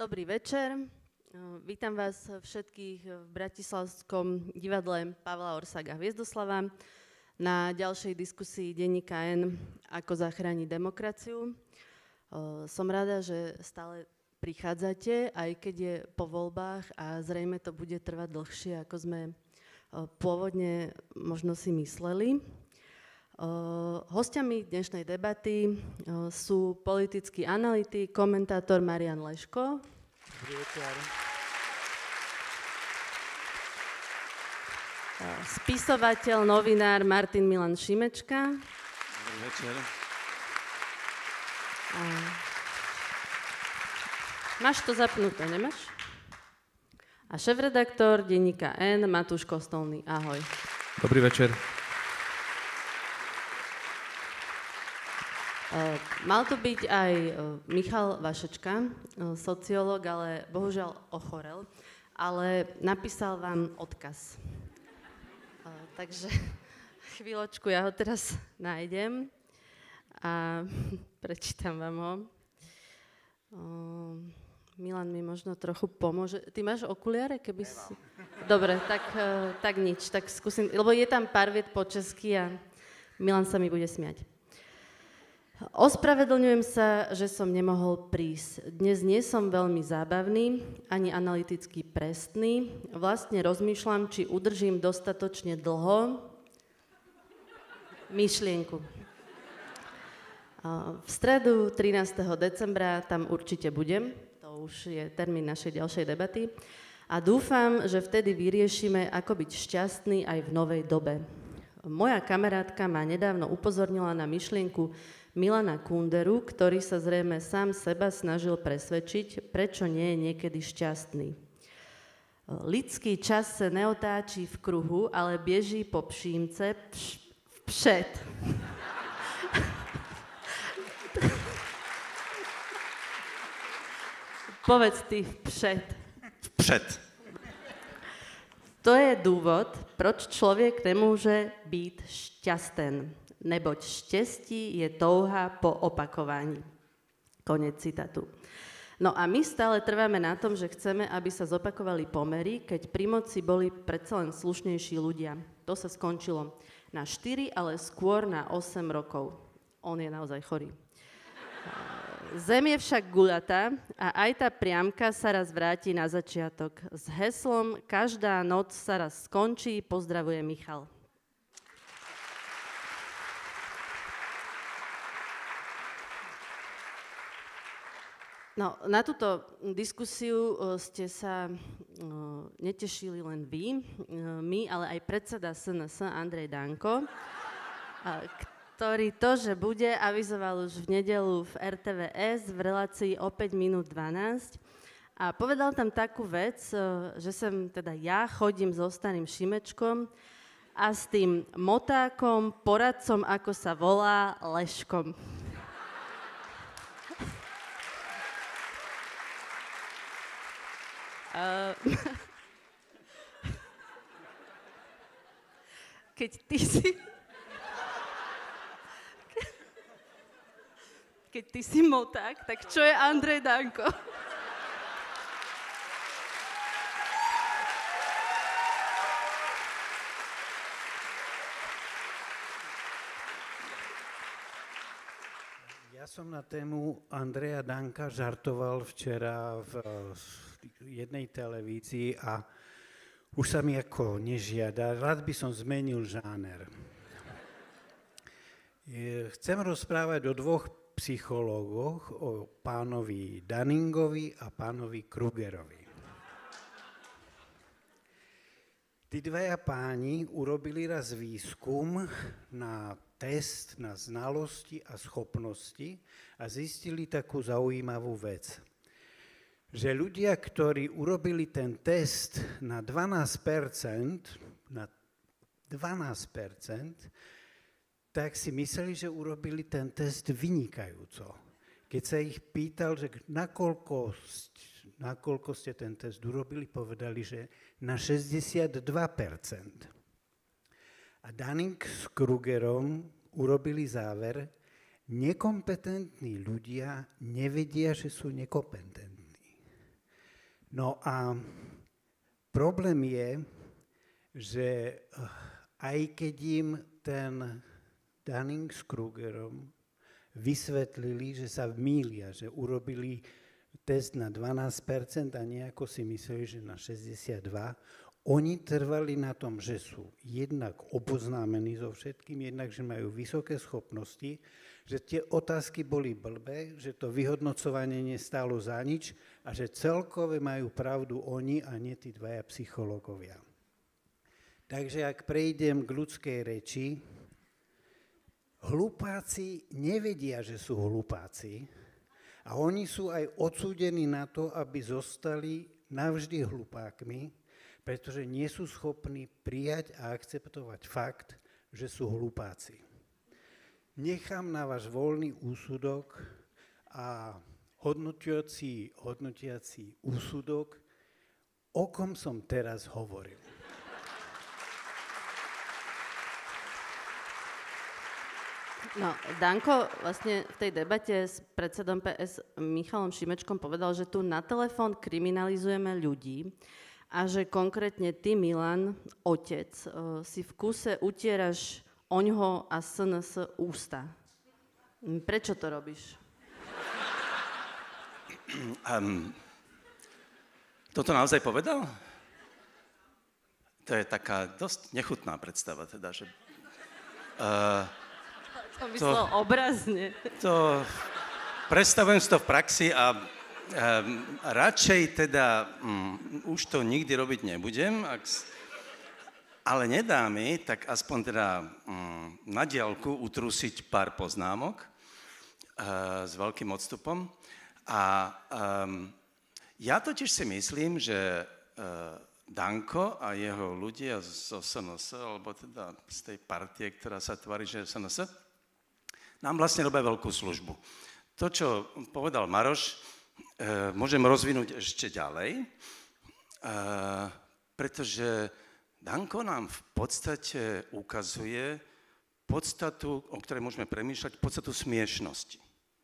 Dobrý večer. Vítam vás všetkých v Bratislavskom divadle Pavla Orsága Hviezdoslava na ďalšej diskusii denníka N Ako zachrániť demokraciu. Som rada, že stále prichádzate, aj keď je po voľbách a zrejme to bude trvať dlhšie, ako sme pôvodne možno si mysleli. Hostiami dnešnej debaty sú politický analytik, komentátor Marian Leško. Dobrý večer. Spisovateľ, novinár Martin Milan Šimečka. Dobrý večer. Máš to zapnuté, nemáš? A šéfredaktor denníka N Matúš Kostolný. Ahoj. Dobrý večer. Mal tu byť aj Michal Vašečka, sociológ, ale bohužiaľ ochorel, ale napísal vám odkaz. Takže chvíľočku, ja ho teraz nájdem a prečítam vám ho. Milan mi možno trochu pomôže. Ty máš okuliare, keby si... Dobre, tak nič, tak skúsim, lebo je tam pár viet po česky a Milan sa mi bude smiať. Ospravedlňujem sa, že som nemohol prísť. Dnes nie som veľmi zábavný, ani analyticky presný. Vlastne rozmýšľam, či udržím dostatočne dlho myšlienku. V stredu 13. decembra tam určite budem. To už je termín našej ďalšej debaty. A dúfam, že vtedy vyriešime, ako byť šťastný aj v novej dobe. Moja kamarátka ma nedávno upozornila na myšlienku Milana Kunderu, ktorý sa zrejme sám seba snažil presvedčiť, prečo nie je niekedy šťastný. Lidský čas sa neotáčí v kruhu, ale beží po pšímce vpřed. Povedz ty vpřed. Vpřed. To je dôvod, proč človek nemôže byť šťasten. Neboť štěstí je touha po opakovaní. Konec citátu. No a my stále trváme na tom, že chceme, aby sa zopakovali pomery, keď pri moci boli predsa len slušnejší ľudia. To sa skončilo na 4, ale skôr na 8 rokov. On je naozaj chorý. Zem je však guľatá a aj tá priamka sa raz vráti na začiatok. S heslom Každá noc sa raz skončí, pozdravuje Michal. No, na túto diskusiu ste sa netešili len vy, my, ale aj predseda SNS Andrej Danko, ktorý to, že bude, avizoval už v nedeľu v RTVS v relácii o 5 minút 12 a povedal tam takú vec, že sem teda ja chodím so starým Šimečkom a s tým motákom, poradcom, ako sa volá, Leškom. Keď ty si moták, tak čo je Andrej Danko? Ja som na tému Andreja Danka žartoval včera v jednej televízii a už sa mi ako nežiada. Rád by som zmenil žáner. Chcem rozprávať o dvoch psychológoch, o pánovi Dunningovi a pánovi Krugerovi. Tí dvaja páni urobili raz výskum na test na znalosti a schopnosti a zistili takú zaujímavú vec. Že ľudia, ktorí urobili ten test na 12%, tak si mysleli, že urobili ten test vynikajúco. Keď sa ich pýtal, že nakoľko ste ten test urobili, povedali, že na 62%. A Dunning s Krugerom urobili záver, nekompetentní ľudia nevedia, že sú nekompetentní. No a problém je, že aj keď im ten Dunning s Krugerom vysvetlili, že sa mýlia, že urobili test na 12% a nejako si mysleli, že na 62%, oni trvali na tom, že sú jednak oboznámení so všetkým, jednak, že majú vysoké schopnosti, že tie otázky boli blbé, že to vyhodnocovanie nestálo za nič a že celkové majú pravdu oni a nie tí dvaja psychológovia. Takže ak prejdem k ľudskej reči, hlupáci nevedia, že sú hlupáci a oni sú aj odsúdení na to, aby zostali navždy hlupákmi, pretože nie sú schopní prijať a akceptovať fakt, že sú hlupáci. Nechám na váš voľný úsudok a hodnotiaci úsudok, o kom som teraz hovoril. No, Danko vlastne v tej debate s predsedom PS Michalom Šimečkom povedal, že tu na telefón kriminalizujeme ľudí a že konkrétne ty, Milan, otec, si v kuse utieraš oňho a SNS ústa. Prečo to robíš? Toto naozaj povedal? To je taká dosť nechutná predstava, teda, že... To myslel obrazne. Predstavujem si to v praxi a radšej teda už to nikdy robiť nebudem, ale nedá mi, tak aspoň teda na diaľku utrusiť pár poznámok s veľkým odstupom. A ja totiž si myslím, že Danko a jeho ľudia zo SNS, alebo teda z tej partie, ktorá sa tvári, že je SNS, nám vlastne robia veľkú službu. To, čo povedal Maroš, môžem rozvinúť ešte ďalej, pretože Danko nám v podstate ukazuje podstatu, o ktorej môžeme premýšľať, podstatu smiešnosti.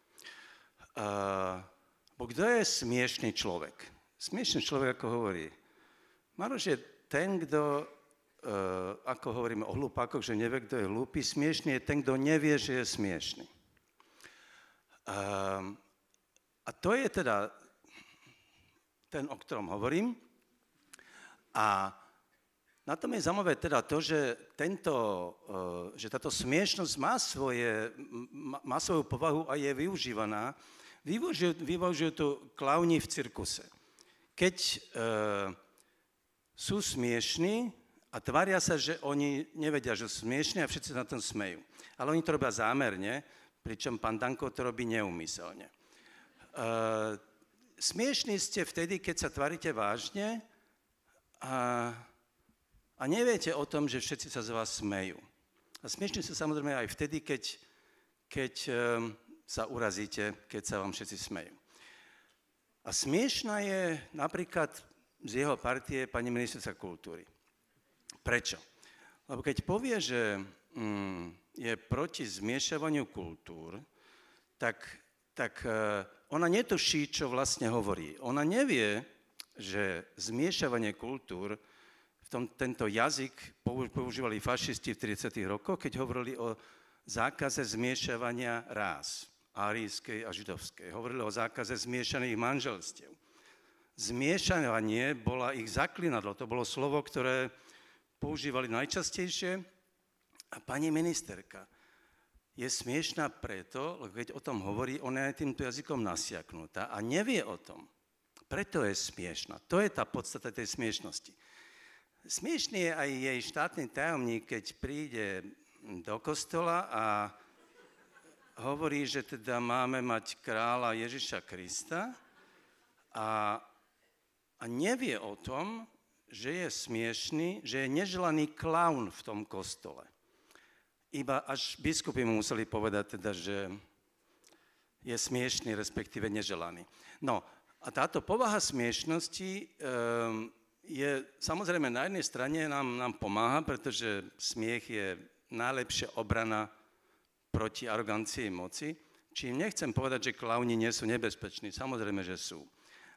Bo kto je smiešný človek? Smiešný človek, ako hovorí Maroš, je ten, kto, ako hovoríme o hlupákoch, že nevie, kto je hlúpy, smiešný je ten, kto nevie, že je smiešný. A to je teda ten, o ktorom hovorím. A na tom je zaujímavé teda to, že táto smiešnosť má svoju povahu a je využívaná. Využijú to klauni v cirkuse. Keď sú smiešní a tvária sa, že oni nevedia, že sú smiešní a všetci na tom smejú. Ale oni to robia zámerne, pričom pán Danko to robí neúmyselne. Smiešní ste vtedy, keď sa tvárite vážne a neviete o tom, že všetci sa z vás smejú. A smiešní ste samozrejme aj vtedy, keď sa urazíte, keď sa vám všetci smejú. A smiešná je napríklad z jeho partie pani ministerka kultúry. Prečo? Lebo keď povie, že je proti zmiešavaniu kultúr, tak ona netuší, čo vlastne hovorí. Ona nevie, že zmiešavanie kultúr, tento jazyk používali fašisti v 30. rokoch, keď hovorili o zákaze zmiešavania rás, árijskej a židovskej. Hovorili o zákaze zmiešaných manželstiev. Zmiešavanie bola ich zaklinadlo, to bolo slovo, ktoré používali najčastejšie. A pani ministerka je smiešná preto, lebo keď o tom hovorí, ona je týmto jazykom nasiaknutá a nevie o tom. Preto je smiešná. To je tá podstata tej smiešnosti. Smiešný je aj jej štátny tajomník, keď príde do kostola a hovorí, že teda máme mať kráľa Ježiša Krista a nevie o tom, že je smiešný, že je neželaný klaun v tom kostole. Iba až biskupy mu museli povedať teda, že je smiešný, respektíve neželaný. No a táto povaha smiešnosti je samozrejme na jednej strane nám pomáha, pretože smiech je najlepšia obrana proti arogancii moci. Čím nechcem povedať, že klauni nie sú nebezpeční, samozrejme, že sú.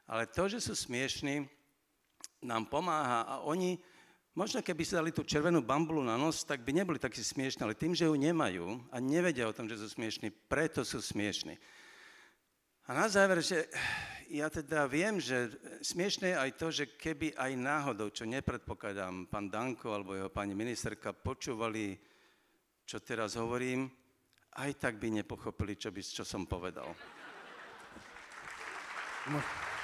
Ale to, že sú smiešní, nám pomáha a oni, možno keby si dali tú červenú bambulu na nos, tak by neboli takí smiešní, ale tým, že ju nemajú a nevedia o tom, že sú smiešní, preto sú smiešní. A na záver, že ja teda viem, že smiešné je aj to, že keby aj náhodou, čo nepredpokladám, pán Danko alebo jeho pani ministerka počúvali, čo teraz hovorím, aj tak by nepochopili, čo som povedal. No.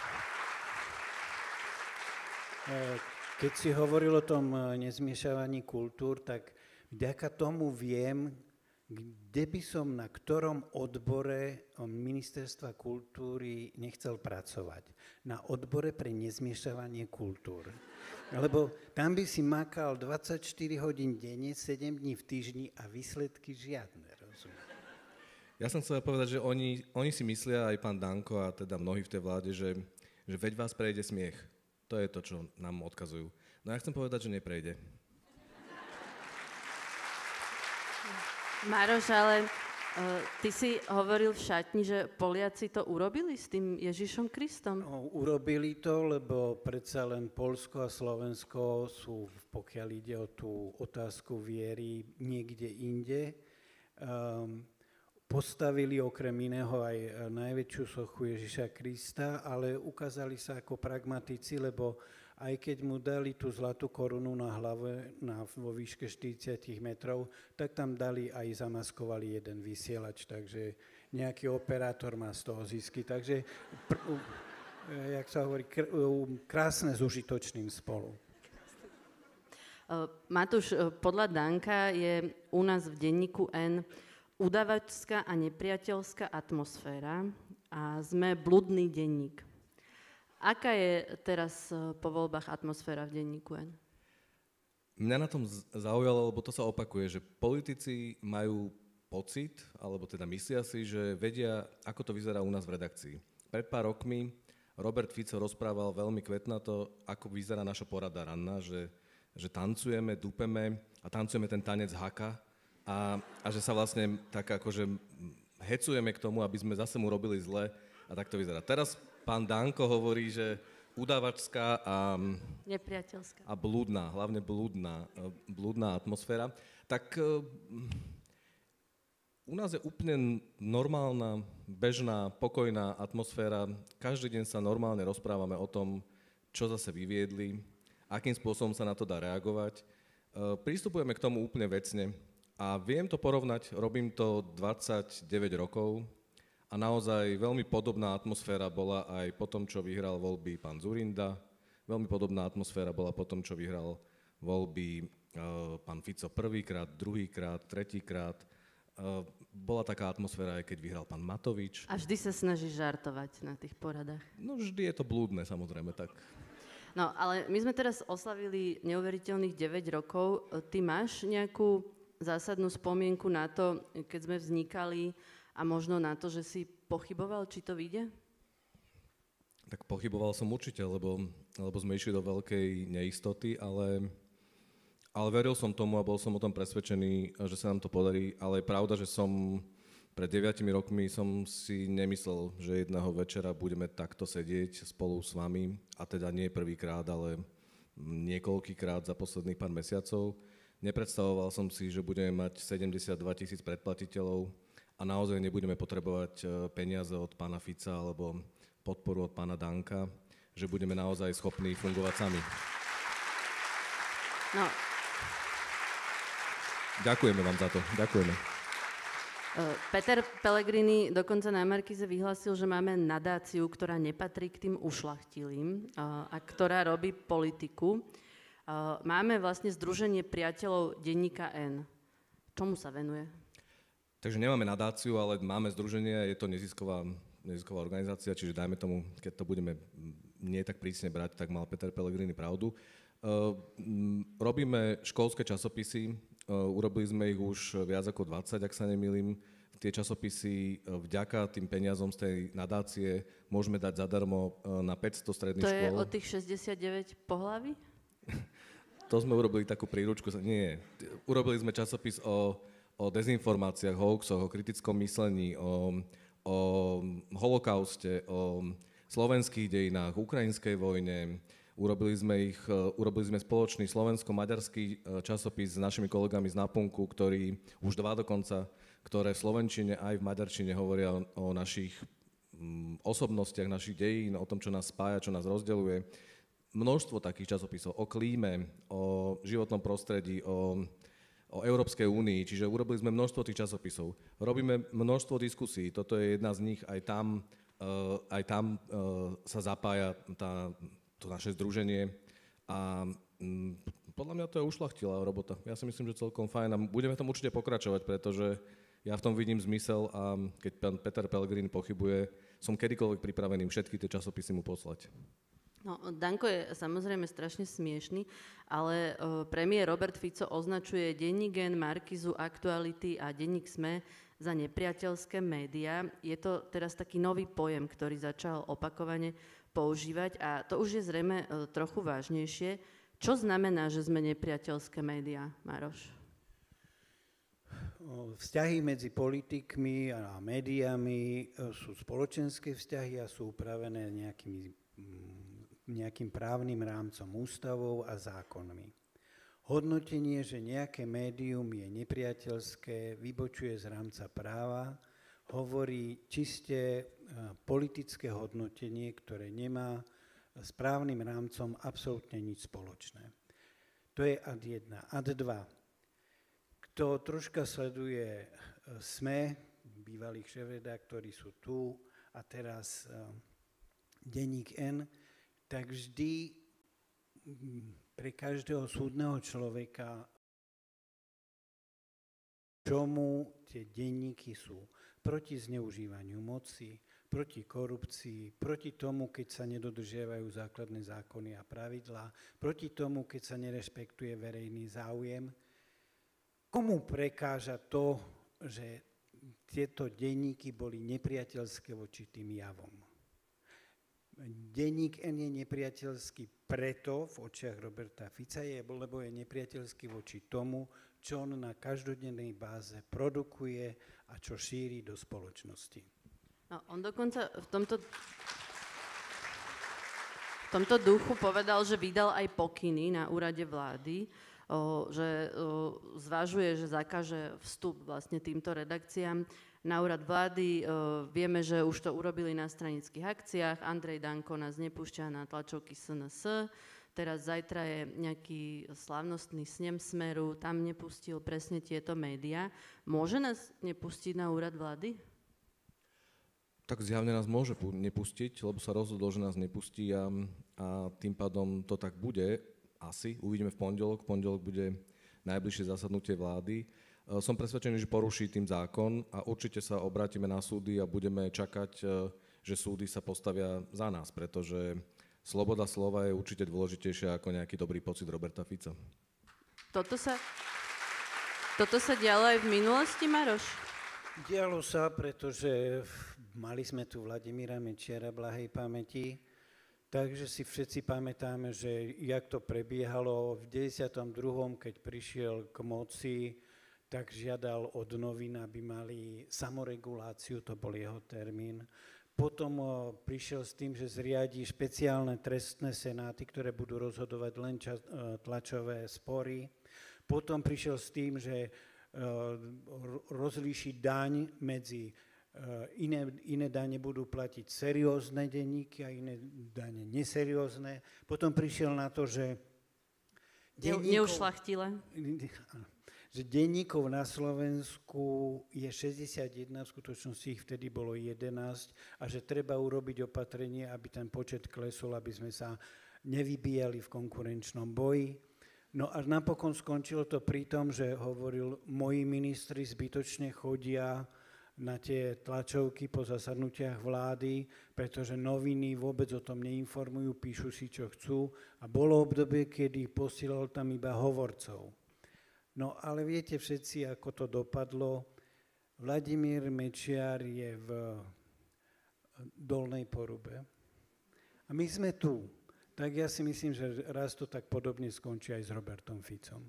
Keď si hovoril o tom nezmiešavaní kultúr, tak vďaka tomu viem, kde by som na ktorom odbore Ministerstva kultúry nechcel pracovať. Na odbore pre nezmiešavanie kultúr. Lebo tam by si makal 24 hodín denne, 7 dní v týždni a výsledky žiadne, rozumiem. Ja som chcel povedať, že oni si myslia, aj pán Danko a teda mnohí v tej vláde, že veď vás prejde smiech. To je to, čo nám odkazujú. No ja chcem povedať, že neprejde. Maroš, ale ty si hovoril v šatni, že Poliaci to urobili s tým Ježišom Kristom? No, urobili to, lebo predsa len Poľsko a Slovensko sú, pokiaľ ide o tú otázku viery, niekde inde. Postavili okrem iného aj najväčšiu sochu Ježiša Krista, ale ukázali sa ako pragmatici, lebo aj keď mu dali tú zlatú korunu na hlave vo výške 40 metrov, tak tam dali aj zamaskovali jeden vysielač, takže nejaký operátor má z toho zisky. Takže, jak sa hovorí, krásne s užitočným spolu. Matúš, podľa Danka je u nás v denníku N udavačská a nepriateľská atmosféra a sme bludný denník. Aká je teraz po voľbách atmosféra v denníku N? Mňa na tom zaujalo, lebo to sa opakuje, že politici majú pocit, alebo teda myslia si, že vedia, ako to vyzerá u nás v redakcii. Pred pár rokmi Robert Fico rozprával veľmi kvetnato, ako vyzerá naša porada ranná, že tancujeme, dupeme a tancujeme ten tanec haka, a že sa vlastne tak akože hecujeme k tomu, aby sme zase mu robili zle a tak to vyzerá. Teraz pán Danko hovorí, že udavačská a nepriateľská a blúdna, hlavne blúdna atmosféra. Tak u nás je úplne normálna, bežná, pokojná atmosféra. Každý deň sa normálne rozprávame o tom, čo zase vyviedli, akým spôsobom sa na to dá reagovať. Prístupujeme k tomu úplne vecne. A viem to porovnať, robím to 29 rokov a naozaj veľmi podobná atmosféra bola aj po tom, čo vyhral voľby pán Dzurinda. Veľmi podobná atmosféra bola po tom, čo vyhral voľby pán Fico prvýkrát, druhýkrát, tretíkrát. Bola taká atmosféra, aj keď vyhral pán Matovič. A vždy sa snažíš žartovať na tých poradách? No vždy je to blúdne, samozrejme, tak. No, ale my sme teraz oslavili neuveriteľných 9 rokov. Ty máš nejakú zásadnú spomienku na to, keď sme vznikali a možno na to, že si pochyboval, či to vyjde? Tak pochyboval som určite, lebo sme išli do veľkej neistoty, ale veril som tomu a bol som o tom presvedčený, že sa nám to podarí. Ale je pravda, že pred 9 rokmi som si nemyslel, že jedného večera budeme takto sedieť spolu s vami, a teda nie prvýkrát, ale niekoľkýkrát za posledných pár mesiacov. Nepredstavoval som si, že budeme mať 72 000 predplatiteľov a naozaj nebudeme potrebovať peniaze od pána Fica alebo podporu od pána Danka, že budeme naozaj schopní fungovať sami. No. Ďakujeme vám za to. Ďakujeme. Peter Pellegrini dokonca na Markíze vyhlásil, že máme nadáciu, ktorá nepatrí k tým ušľachtilým a ktorá robí politiku. Máme vlastne Združenie priateľov denníka N. Čomu sa venuje? Takže nemáme nadáciu, ale máme združenie, je to nezisková organizácia, čiže dajme tomu, keď to budeme nie tak prísne brať, tak mal Peter Pellegrini pravdu. Robíme školské časopisy, urobili sme ich už viac ako 20, ak sa nemýlim. Tie časopisy vďaka tým peniazom z tej nadácie môžeme dať zadarmo na 500 stredných škôl. To je od tých 69 pohlaví? To sme urobili takú príručku. Nie, urobili sme časopis o dezinformáciách, hoaxoch, o kritickom myslení, o holokauste, o slovenských dejinách, ukrajinskej vojne. Urobili sme spoločný slovensko-maďarský časopis s našimi kolegami z Napunku, ktorí už 2 dokonca, ktoré v slovenčine aj v maďarčine hovoria o našich osobnostiach, našich dejín, o tom, čo nás spája, čo nás rozdeľuje. Množstvo takých časopisov o klíme, o životnom prostredí, o Európskej únii, čiže urobili sme množstvo tých časopisov. Robíme množstvo diskusí, toto je jedna z nich, aj tam sa zapája to naše združenie a podľa mňa to je ušľachtilá robota. Ja si myslím, že celkom fajn a budeme v tom určite pokračovať, pretože ja v tom vidím zmysel a keď pán Peter Pellegrini pochybuje, som kedykoľvek pripravený všetky tie časopisy mu poslať. No, Danko je samozrejme strašne smiešný, ale premiér Robert Fico označuje denník N, Markízu, Aktuality a denník SME za nepriateľské médiá. Je to teraz taký nový pojem, ktorý začal opakovane používať a to už je zrejme trochu vážnejšie. Čo znamená, že sme nepriateľské médiá, Maroš? Vzťahy medzi politikmi a médiami sú spoločenské vzťahy a sú upravené nejakým právnym rámcom, ústavou a zákonmi. Hodnotenie, že nejaké médium je nepriateľské, vybočuje z rámca práva, hovorí čiste politické hodnotenie, ktoré nemá s právnym rámcom absolútne nič spoločné. To je ad 1. Ad 2. Kto troška sleduje SME, bývalých šéfredaktori sú tu a teraz denník N, tak vždy pre každého súdneho človeka čomu tie denníky sú. Proti zneužívaniu moci, proti korupcii, proti tomu, keď sa nedodržiavajú základné zákony a pravidlá, proti tomu, keď sa nerešpektuje verejný záujem. Komu prekáža to, že tieto denníky boli nepriateľské voči tým javom? Denník N je nepriateľský preto v očiach Roberta Fica, lebo je nepriateľský voči tomu, čo on na každodennej báze produkuje a čo šíri do spoločnosti. No, on dokonca v tomto duchu povedal, že vydal aj pokyny na úrade vlády, že zvažuje, že zakáže vstup vlastne týmto redakciám na úrad vlády. Vieme, že už to urobili na stranických akciách. Andrej Danko nás nepúšťa na tlačovky SNS. Teraz zajtra je nejaký slávnostný snem Smeru, tam nepustil presne tieto médiá. Môže nás nepustiť na úrad vlády? Tak zjavne nás môže nepustiť, lebo sa rozhodol, že nás nepustí a tým pádom to tak bude. Asi. Uvidíme v pondelok. V pondelok bude najbližšie zasadnutie vlády. Som presvedčený, že poruší tým zákon a určite sa obrátime na súdy a budeme čakať, že súdy sa postavia za nás, pretože sloboda slova je určite dôležitejšia ako nejaký dobrý pocit Roberta Fica. Toto sa dialo aj v minulosti, Maroš? Dialo sa, pretože mali sme tu Vladimíra Mečiara blahej pamäti, takže si všetci pamätáme, že jak to prebiehalo v 92., keď prišiel k moci, tak žiadal od novín, aby mali samoreguláciu, to bol jeho termín. Potom prišiel s tým, že zriadí špeciálne trestné senáty, ktoré budú rozhodovať len tlačové spory. Potom prišiel s tým, že rozlíši daň medzi iné dane budú platiť seriózne denníky a iné dane neseriózne. Potom prišiel na to, že že denníkov na Slovensku je 61, v skutočnosti ich vtedy bolo 11 a že treba urobiť opatrenie, aby ten počet klesol, aby sme sa nevybíjali v konkurenčnom boji. No a napokon skončilo to pri tom, že hovoril, moji ministri zbytočne chodia na tie tlačovky po zasadnutiach vlády, pretože noviny vôbec o tom neinformujú, píšu si, čo chcú. A bolo obdobie, kedy posielal tam iba hovorcov. No ale viete všetci, ako to dopadlo. Vladimír Mečiar je v Dolnej Porube. A my sme tu. Tak ja si myslím, že raz to tak podobne skončí aj s Robertom Ficom.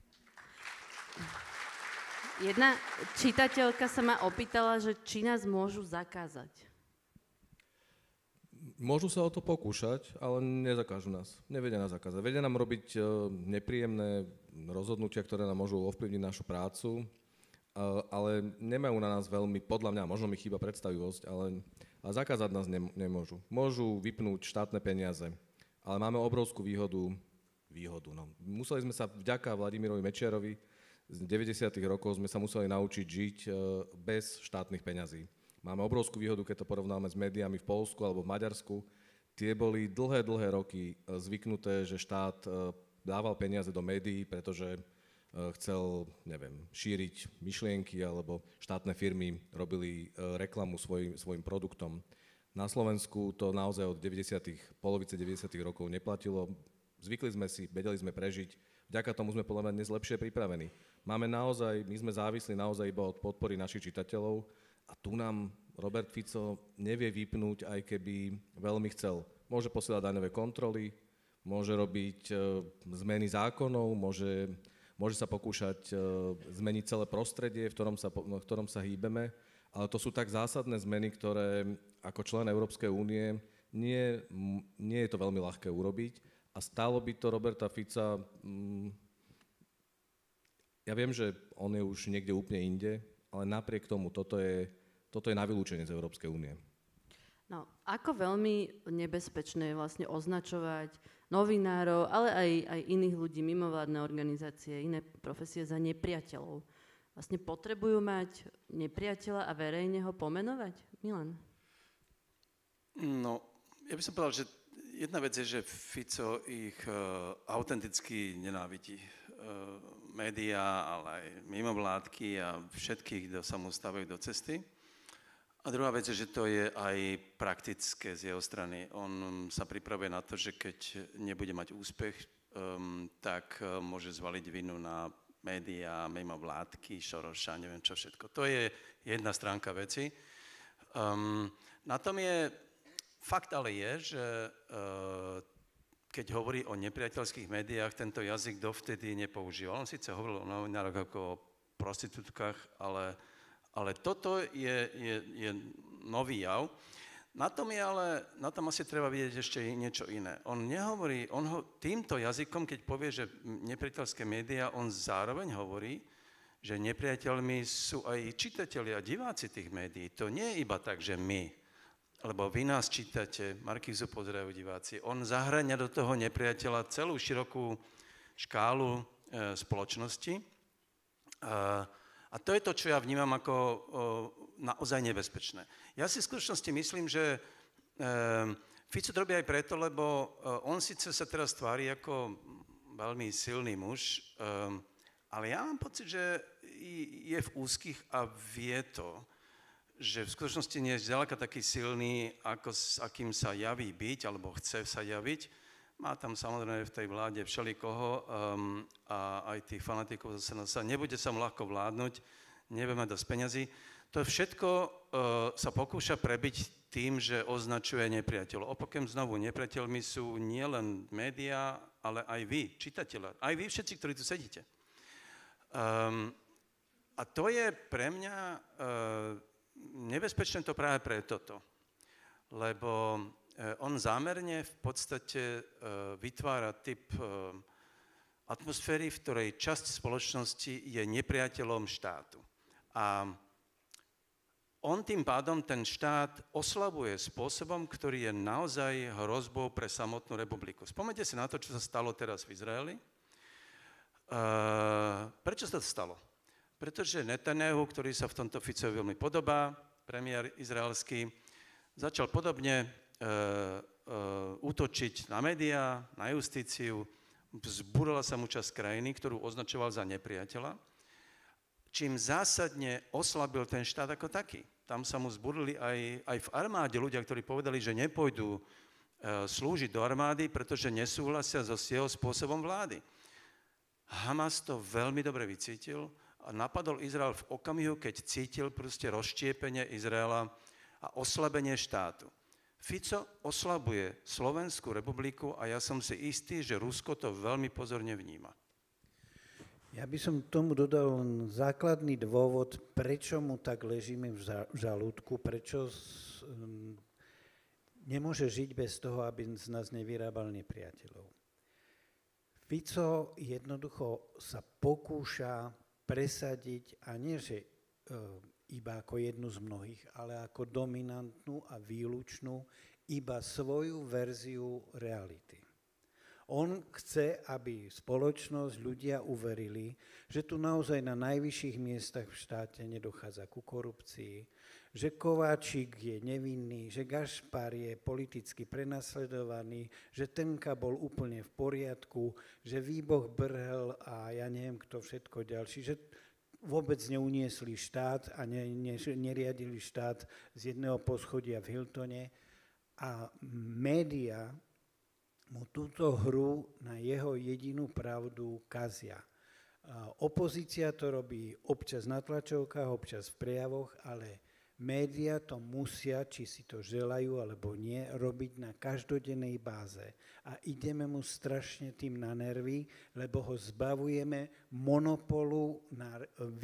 Jedna čitateľka sa ma opýtala, že či nás môžu zakázať. Môžu sa o to pokúšať, ale nezakážu nás. Nevedia nás zakázať. Vedia nám robiť nepríjemné rozhodnutia, ktoré nám môžu ovplyvniť našu prácu, ale nemajú na nás veľmi, podľa mňa, možno mi chýba predstavivosť, ale zakázať nás nemôžu. Môžu vypnúť štátne peniaze, ale máme obrovskú výhodu. No. Museli sme sa vďaka Vladimirovi Mečiarovi z 90. rokov sme sa museli naučiť žiť bez štátnych peňazí. Máme obrovskú výhodu, keď to porovnáme s médiami v Poľsku alebo v Maďarsku. Tie boli dlhé roky zvyknuté, že štát dával peniaze do médií, pretože chcel, šíriť myšlienky alebo štátne firmy robili reklamu svojim produktom. Na Slovensku to naozaj od polovice 90. rokov neplatilo. Zvykli sme si, vedeli sme prežiť. Vďaka tomu sme podľa mňa dnes lepšie pripravení. My sme závislí naozaj iba od podpory našich čitateľov a tu nám Robert Fico nevie vypnúť, aj keby veľmi chcel. Môže posielať daňové kontroly, môže robiť zmeny zákonov, môže sa pokúšať zmeniť celé prostredie, v ktorom sa hýbeme, ale to sú tak zásadné zmeny, ktoré ako člen Európskej únie nie je to veľmi ľahké urobiť a stálo by to Roberta Fica. Ja viem, že on je už niekde úplne inde, ale napriek tomu toto je na vylúčenie z Európskej únie. No, ako veľmi nebezpečné je vlastne označovať novinárov, ale aj iných ľudí, mimovládne organizácie, iné profesie za nepriateľov. Vlastne potrebujú mať nepriateľa a verejne ho pomenovať? Milan? No, ja by som povedal, že jedna vec je, že Fico ich autenticky nenávidí. Médiá, ale aj mimovládky a všetkých, kto sa mu stavajú do cesty. A druhá vec je, že to je aj praktické z jeho strany. On sa pripravuje na to, že keď nebude mať úspech, tak môže zvaliť vinu na médiá, mimovládky, Šoroša, neviem čo všetko. To je jedna stránka veci. Na tom fakt ale je, že keď hovorí o nepriateľských médiách, tento jazyk dovtedy nepoužíval. On síce hovoril o novinároch ako o prostitútkach, ale toto je nový jav. Na tom asi treba vidieť ešte niečo iné. On nehovorí, týmto jazykom, keď povie, že nepriateľské médiá, on zároveň hovorí, že nepriateľmi sú aj čitatelia, diváci tých médií. To nie je iba tak, že my, lebo vy nás čítate, Markízu pozerajú diváci. On zahrania do toho nepriateľa celú širokú škálu spoločnosti. A to je to, čo ja vnímam ako naozaj nebezpečné. Ja si v skutočnosti myslím, že Fico to robí aj preto, lebo on síce sa teraz tvári ako veľmi silný muž, ale ja mám pocit, že je v úzkých a vie to, že v skutočnosti nie je zďaleka taký silný, s akým sa javí byť, alebo chce sa javiť. Má tam samozrejme v tej vláde všelikoho a aj tých fanatikov sa nebude sa mu ľahko vládnuť, nebude mať dosť peňazí. To všetko sa pokúša prebiť tým, že označuje nepriateľov. Opakujem znovu, nepriateľmi sú nielen médiá, ale aj vy, čitatelia, aj vy všetci, ktorí tu sedíte. A to je pre mňa nebezpečné to práve pre toto, lebo on zámerne v podstate vytvára typ atmosféry, v ktorej časť spoločnosti je nepriateľom štátu. A on tým pádom ten štát oslabuje spôsobom, ktorý je naozaj hrozbou pre samotnú republiku. Spomeňte si na to, čo sa stalo teraz v Izraeli. Prečo sa to stalo? Pretože Netanyahu, ktorý sa v tomto Ficovi veľmi podobá, premiér izraelský, začal podobne útočiť na médiá, na justíciu, zbúrala sa mu časť krajiny, ktorú označoval za nepriateľa, čím zásadne oslabil ten štát ako taký. Tam sa mu zbúrili aj v armáde ľudia, ktorí povedali, že nepôjdu slúžiť do armády, pretože nesúhlasia so jeho spôsobom vlády. Hamas to veľmi dobre vycítil a napadol Izrael v okamihu, keď cítil proste rozštiepenie Izraela a oslabenie štátu. Fico oslabuje Slovenskú republiku a ja som si istý, že Rusko to veľmi pozorne vníma. Ja by som tomu dodal len základný dôvod, prečo mu tak ležíme v žalúdku, prečo nemôže žiť bez toho, aby z nás nevyrábal nepriateľov. Fico jednoducho sa pokúša presadiť, a nie že iba ako jednu z mnohých, ale ako dominantnú a výlučnú iba svoju verziu reality. On chce, aby spoločnosť, ľudia uverili, že tu naozaj na najvyšších miestach v štáte nedochádza ku korupcii, že Kováčik je nevinný, že Gašpar je politicky prenasledovaný, že Tenka bol úplne v poriadku, že Výboh Brhel a ja neviem kto všetko ďalší, že vôbec neuniesli štát a neriadili štát z jedného poschodia v Hiltone. A média mu túto hru na jeho jedinú pravdu kazia. Opozícia to robí občas na tlačovkách, občas v prejavoch, ale média to musia, či si to želajú alebo nie, robiť na každodennej báze. A ideme mu strašne tým na nervy, lebo ho zbavujeme monopolu na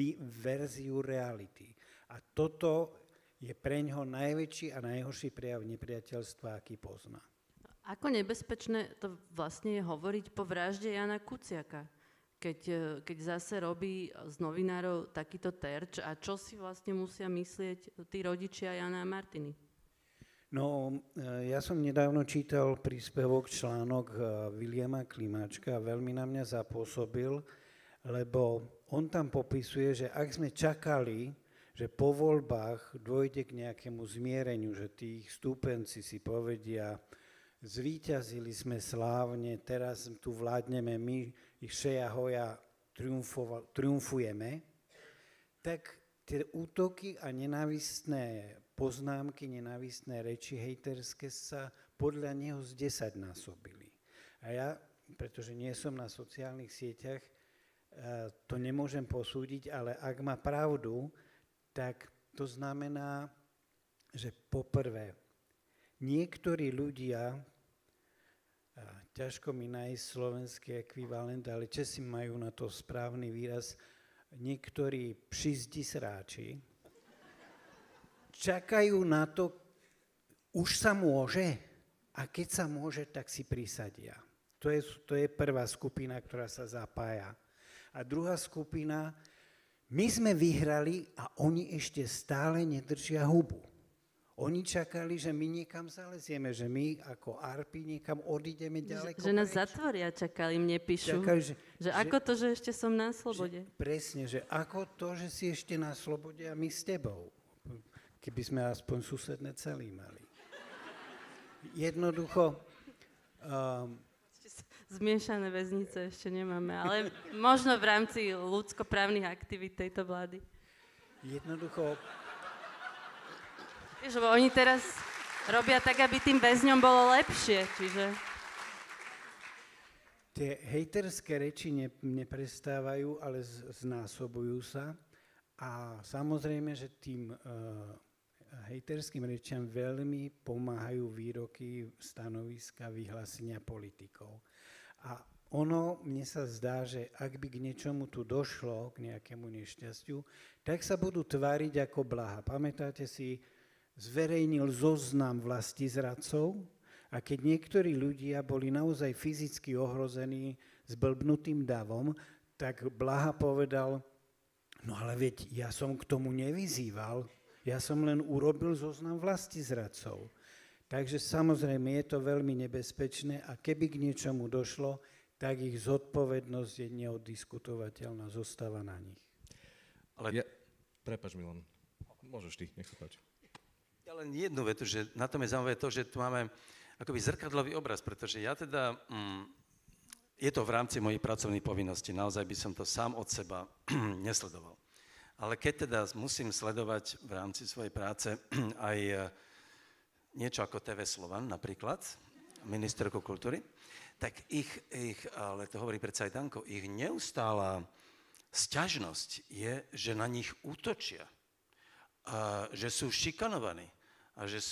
verziu reality. A toto je preňho najväčší a najhorší prejav nepriateľstva, aký pozná. Ako nebezpečné to vlastne je hovoriť po vražde Jana Kuciaka, keď zase robí z novinárov takýto terč a čo si vlastne musia myslieť tí rodičia Jana a Martiny? No, ja som nedávno čítal príspevok, článok Viliama Klimáčka a veľmi na mňa zapôsobil, lebo on tam popisuje, že ak sme čakali, že po voľbách dôjde k nejakému zmiereniu, že tí stúpenci si povedia, zvíťazili sme slávne, teraz tu vládneme my, Šeja Hoja, triumfujeme, tak tie útoky a nenávistné poznámky, nenávistné reči hejterské sa podľa neho z 10-násobili. A ja, pretože nie som na sociálnych sieťach, to nemôžem posúdiť, ale ak má pravdu, tak to znamená, že poprvé, niektorí ľudia, ťažko mi nájsť slovenský ekvivalent, ale Česi majú na to správny výraz, niektorí pšizdi sráči, čakajú na to, už sa môže, a keď sa môže, tak si prisadia. To je prvá skupina, ktorá sa zapája. A druhá skupina, my sme vyhrali a oni ešte stále nedržia hubu. Oni čakali, že my niekam zalezieme, že my ako Arpi niekam odídeme ďaleko. Že nás zatvoria, čakali, mne píšu. Čakali, že ako to, že ešte som na slobode? Presne, že ako to, že si ešte na slobode a my s tebou. Keby sme aspoň susedné celý mali. Jednoducho... Zmiešané väznice ešte nemáme, ale možno v rámci ľudskoprávnych aktivít tejto vlády. Jednoducho... Vieš, lebo oni teraz robia tak, aby tým väzňom bolo lepšie, čiže... Tie hejterské reči neprestávajú, ale znásobujú sa. A samozrejme, že tým hejterským rečiam veľmi pomáhajú výroky, stanoviska, vyhlásenia politikov. A mne sa zdá, že ak by k niečomu tu došlo, k nejakému nešťastiu, tak sa budú tváriť ako Blaha. Pamätáte si, zverejnil zoznam vlastizradcov a keď niektorí ľudia boli naozaj fyzicky ohrození zblbnutým davom, tak Blaha povedal, no ale veď ja som k tomu nevyzýval, ja som len urobil zoznam vlastizradcov. Takže samozrejme je to veľmi nebezpečné a keby k niečomu došlo, tak ich zodpovednosť je neoddiskutovateľná, zostáva na nich. Ale prepáč Milan, môžeš ty, nech sa páči. Ja len jednu vetu, že na tom je zaujímavé to, že tu máme akoby zrkadlový obraz, pretože ja teda, je to v rámci mojej pracovnej povinnosti, naozaj by som to sám od seba nesledoval. Ale keď teda musím sledovať v rámci svojej práce aj niečo ako TV Slovan napríklad, ministerku kultúry, tak ale to hovorí predsa aj Danko, ich neustála sťažnosť je, že na nich útočia, že sú šikanovaní a že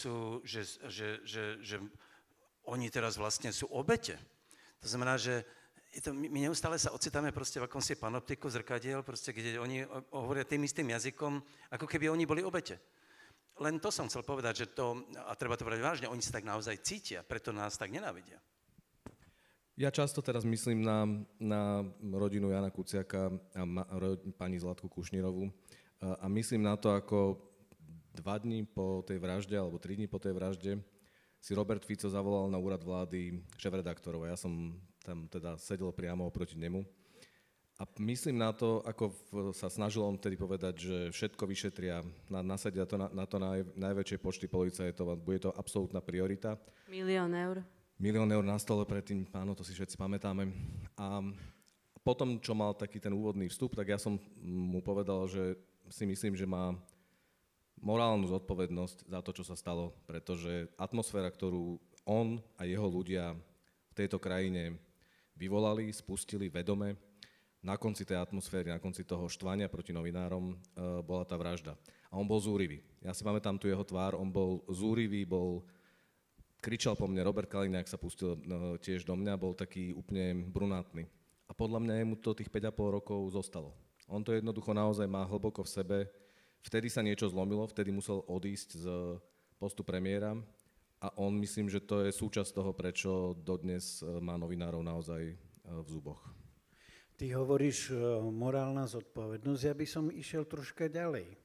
oni teraz vlastne sú obete. To znamená, že my neustále sa ocitáme proste v akomsi panoptiku zrkadiel, proste, kde oni hovoria tým istým jazykom, ako keby oni boli obete. len to som chcel povedať, že to, a treba to brať vážne, oni sa tak naozaj cítia, preto nás tak nenávidia. Ja často teraz myslím na rodinu Jana Kuciaka a pani Zlatku Kušnírovú a myslím na to, ako 2 dní po tej vražde, alebo 3 dní po tej vražde si Robert Fico zavolal na úrad vlády šéfredaktorov. Ja som tam teda sedel priamo oproti nemu. A myslím na to, ako sa snažil on tedy povedať, že všetko vyšetria, nasadia to na to najväčšie počty policajtov a bude to absolútna priorita. 1 000 000 eur. 1 000 000 eur na stole predtým, áno, to si všetci pamätáme. A potom, čo mal taký ten úvodný vstup, tak ja som mu povedal, že si myslím, že má morálnu zodpovednosť za to, čo sa stalo, pretože atmosféra, ktorú on a jeho ľudia v tejto krajine vyvolali, spustili vedome, na konci tej atmosféry, na konci toho štvania proti novinárom bola tá vražda. A on bol zúrivý. Ja si pamätám tu jeho tvár, on bol zúrivý, kričal po mne, Robert Kaliňák sa pustil tiež do mňa, bol taký úplne brunátny. A podľa mňa mu to tých 5,5 rokov zostalo. On to jednoducho naozaj má hlboko v sebe. Vtedy sa niečo zlomilo, vtedy musel odísť z postu premiéra a on myslím, že to je súčasť toho, prečo dodnes má novinárov naozaj v zuboch. Ty hovoríš morálna zodpovednosť, ja by som išiel troška ďalej.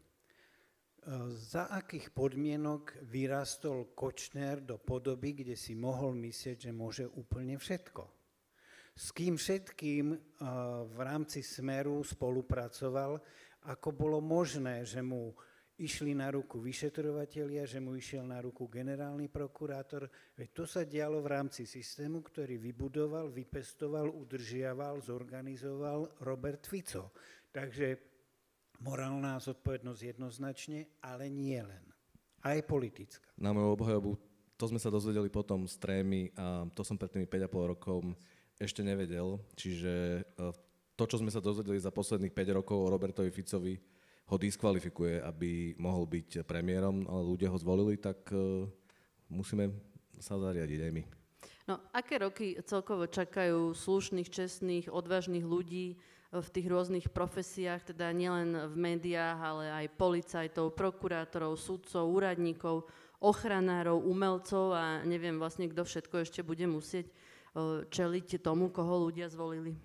Za akých podmienok vyrastol Kočner do podoby, kde si mohol myslieť, že môže úplne všetko? S kým všetkým v rámci Smeru spolupracoval, ako bolo možné, že mu išli na ruku vyšetrovatelia, že mu išiel na ruku generálny prokurátor. Veď to sa dialo v rámci systému, ktorý vybudoval, vypestoval, udržiaval, zorganizoval Robert Fico. Takže morálna zodpovednosť jednoznačne, ale nie len. Aj politická. Na moju obhajobu, to sme sa dozvedeli potom z trémy a to som pred tými 5,5 rokov ešte nevedel. Čiže to, čo sme sa dozvedeli za posledných 5 rokov o Robertovi Ficovi, ho diskvalifikuje, aby mohol byť premiérom, ale ľudia ho zvolili, tak musíme sa zariadiť aj my. No, aké roky celkovo čakajú slušných, čestných, odvážnych ľudí v tých rôznych profesiách, teda nielen v médiách, ale aj policajtov, prokurátorov, sudcov, úradníkov, ochranárov, umelcov a neviem vlastne, kto všetko ešte bude musieť čeliť tomu, koho ľudia zvolili?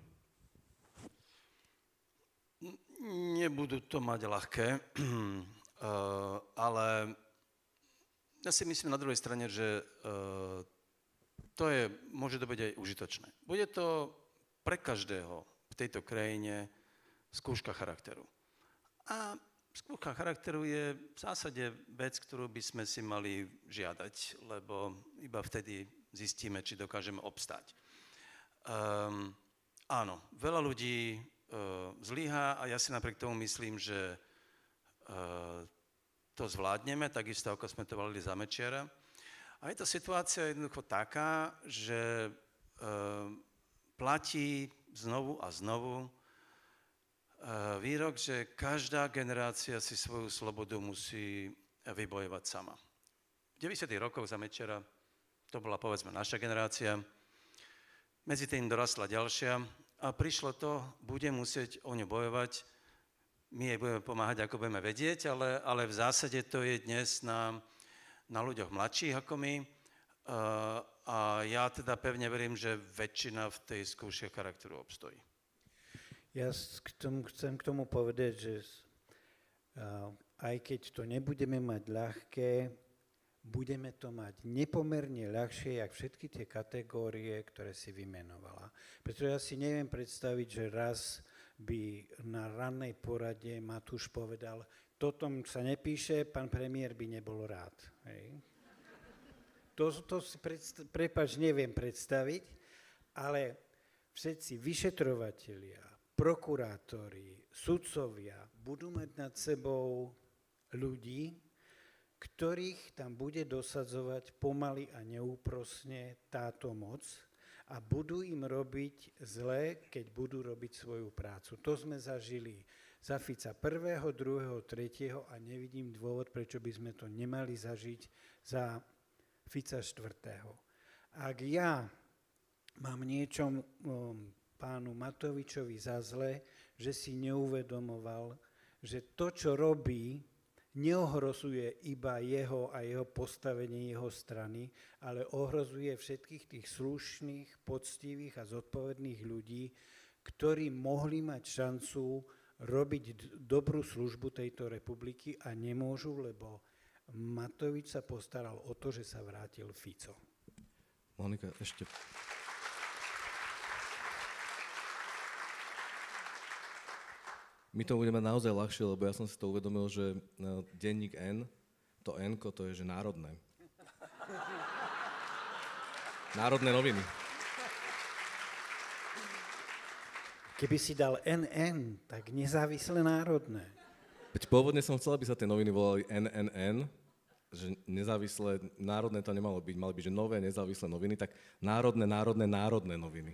Nebudú to mať ľahké, ale ja si myslím na druhej strane, že môže to byť aj užitočné. Bude to pre každého v tejto krajine skúška charakteru. A skúška charakteru je v zásade vec, ktorú by sme si mali žiadať, lebo iba vtedy zistíme, či dokážeme obstáť. Áno, veľa ľudí zlyhá a ja si napriek tomu myslím, že to zvládneme, takisto ako sme to volili za Mečiara. A je to situácia jednoducho taká, že platí znovu a znovu výrok, že každá generácia si svoju slobodu musí vybojovať sama. V 90. rokoch za Mečiara to bola povedzme naša generácia, medzi tým dorastla ďalšia a prišlo to, bude musieť o ňu bojovať, my jej budeme pomáhať, ako budeme vedieť, ale v zásade to je dnes na ľuďoch mladších ako my a ja teda pevne verím, že väčšina v tej skúške charakteru obstojí. Ja chcem k tomu povedať, že aj keď to nebudeme mať ľahké, budeme to mať nepomerne ľahšie, jak všetky tie kategórie, ktoré si vymenovala. Pretože ja si neviem predstaviť, že raz by na rannej porade Matúš povedal, toto sa nepíše, pán premiér by nebol rád. Hej. To si neviem predstaviť, ale všetci vyšetrovatelia, prokurátori, sudcovia budú mať nad sebou ľudí, ktorých tam bude dosadzovať pomaly a neúprosne táto moc a budú im robiť zle, keď budú robiť svoju prácu. To sme zažili za Fica 1., 2., 3. a nevidím dôvod, prečo by sme to nemali zažiť za Fica 4. Ak ja mám niečom pánu Matovičovi za zle, že si neuvedomoval, že to, čo robí, neohrozuje iba jeho a jeho postavenie jeho strany, ale ohrozuje všetkých tých slušných, poctivých a zodpovedných ľudí, ktorí mohli mať šancu robiť dobrú službu tejto republiky a nemôžu, lebo Matovič sa postaral o to, že sa vrátil Fico. Monika, ešte... My to budeme naozaj ľahšie, lebo ja som si to uvedomil, že denník N, to N-ko, to je, že národné. Národné noviny. Keby si dal NN, tak nezávislé národné. Veď pôvodne som chcel, aby sa tie noviny volali NNN, že nezávislé, národné to nemalo byť, mali byť, že nové nezávislé noviny, tak národné noviny.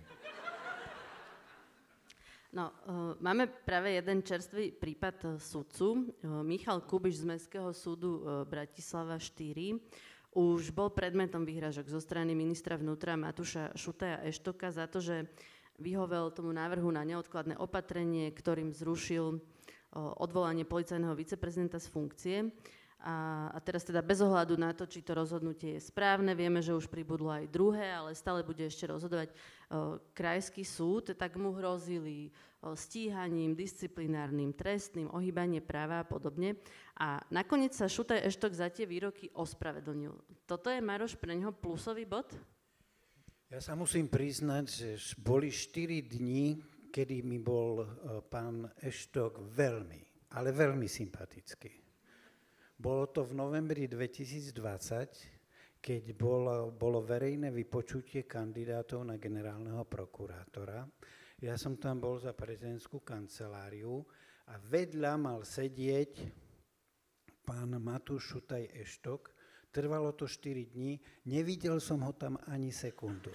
No, máme práve jeden čerstvý prípad sudcu. Michal Kubiš z Mestského súdu Bratislava 4 už bol predmetom výhražok zo strany ministra vnútra Matúša Šutaja Eštoka za to, že vyhovel tomu návrhu na neodkladné opatrenie, ktorým zrušil odvolanie policajného viceprezidenta z funkcie. A teraz teda bez ohľadu na to, či to rozhodnutie je správne, vieme, že už pribudlo aj druhé, ale stále bude ešte rozhodovať krajský súd, tak mu hrozili stíhaním, disciplinárnym, trestným, ohýbanie práva a podobne. A nakoniec sa Šutaj Eštok za tie výroky ospravedlnil. Toto je, Maroš, pre neho plusový bod? Ja sa musím priznať, že boli 4 dní, kedy mi bol pán Eštok veľmi, ale veľmi sympatický. Bolo to v novembri 2020, keď bolo verejné vypočutie kandidátov na generálneho prokurátora. Ja som tam bol za prezidentskú kanceláriu a vedľa mal sedieť pán Matúš Šutaj Eštok. Trvalo to 4 dní, nevidel som ho tam ani sekundu.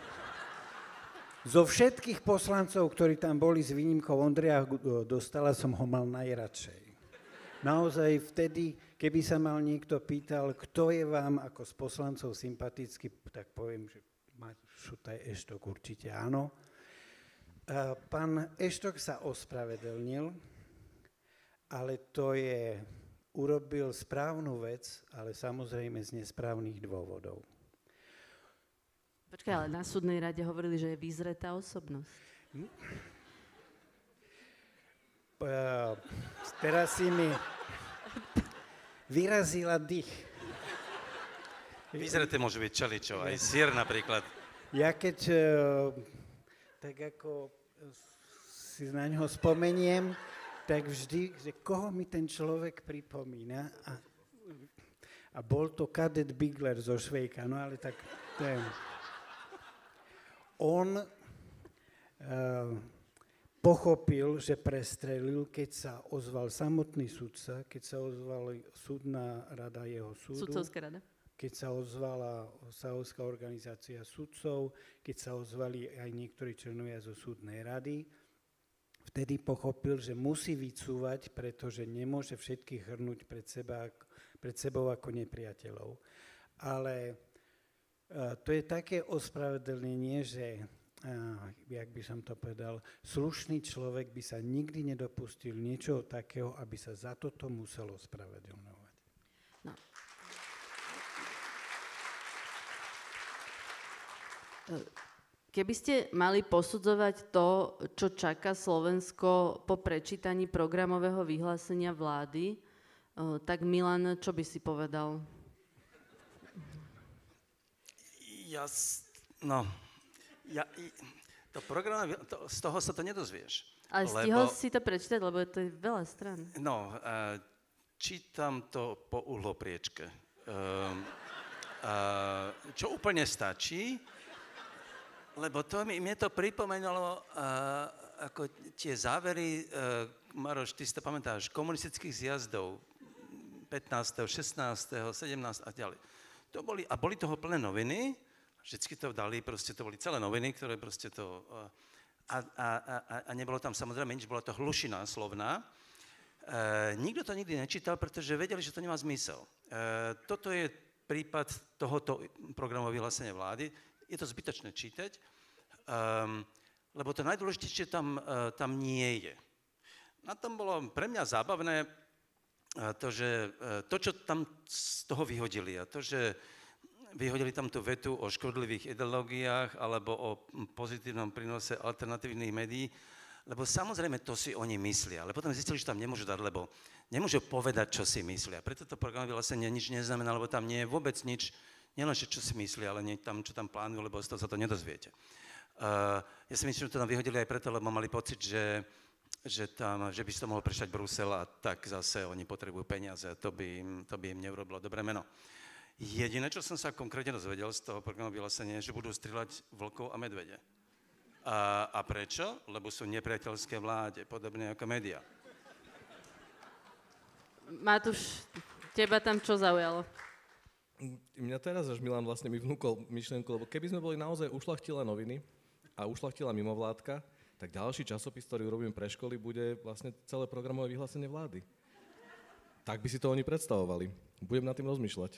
Zo všetkých poslancov, ktorí tam boli s výnimkou Ondreja Dostala, som ho mal najradšej. Naozaj vtedy, keby sa mal niekto pýtal, kto je vám ako z poslancov sympatický, tak poviem, že Šutaj Eštok určite áno. Pán Eštok sa ospravedlnil, ale urobil správnu vec, ale samozrejme z nesprávnych dôvodov. Počkaj, ale na súdnej rade hovorili, že je vyzretá osobnosť. Teraz si mi vyrazila dých. Vyzreté môže byť čeličo, aj sír napríklad. Ja keď tak ako si na ňoho spomeniem, tak vždy, že koho mi ten človek pripomína. A bol to kadet Bigler zo Švejka, no ale tak on pochopil, že prestrelil, keď sa ozval samotný sudca, keď sa ozvala súdna rada jeho súdu. Sudcovská rada. Keď sa ozvala Sahovská organizácia sudcov, keď sa ozvali aj niektorí členovia zo súdnej rady. Vtedy pochopil, že musí vycúvať, pretože nemôže všetkých hrnúť pred sebou ako nepriateľov. Ale to je také ospravedlnenie, že jak by som to povedal, slušný človek by sa nikdy nedopustil niečoho takého, aby sa za toto muselo ospravedlňovať. No. Keby ste mali posudzovať to, čo čaká Slovensko po prečítaní programového vyhlásenia vlády, tak Milan, čo by si povedal? Z toho sa to nedozvieš. Ale stihol si to prečítať, lebo to je veľa strán. No, čítam to po uhlopriečke. Čo úplne stačí, lebo mne to pripomenulo ako tie závery, Maroš, ty si to pamätáš, komunistických zjazdov 15., 16., 17. a ďalej. Boli toho plné noviny, vždycky to dali, proste to boli celé noviny, ktoré proste to... A nebolo tam samozrejme nič, bola to hlušina slovná. Nikto to nikdy nečítal, pretože vedeli, že to nemá zmysel. Toto je prípad tohoto programového vyhlásenia vlády. Je to zbytočné čítať, lebo to najdôležitejšie tam nie je. Na tom bolo pre mňa zábavné, to, čo tam z toho vyhodili a to, že vyhodili tam tú vetu o škodlivých ideológiách alebo o pozitívnom prínose alternatívnych médií, lebo samozrejme to si oni myslia, ale potom zistili, že tam nemôžu dať, lebo nemôžu povedať, čo si myslia. Preto to programové vyhlásenie nič neznamená, lebo tam nie je vôbec nič, nielenže čo si myslia, ale nie tam, čo tam plánujú, lebo z toho sa to nedozviete. Ja si myslím, že to tam vyhodili aj preto, lebo mali pocit, že by si to mohol prešať Brusel a tak zase oni potrebujú peniaze a to by im neurobilo dobré meno. Jediné, čo som sa konkrétne dozvedel z toho programového vyhlásenia, je, že budú strieľať vlkov a medvede. A prečo? Lebo sú nepriateľské vláde, podobne ako médiá. Matúš, teba tam čo zaujalo? Mňa teraz až Milan vlastne mi vnúkol myšlienku, lebo keby sme boli naozaj ušľachtilé noviny a ušľachtilá mimovládka, tak ďalší časopis, ktorý urobím pre školy, bude vlastne celé programové vyhlásenie vlády. Tak by si to oni predstavovali. Budem nad tým rozmýšľať.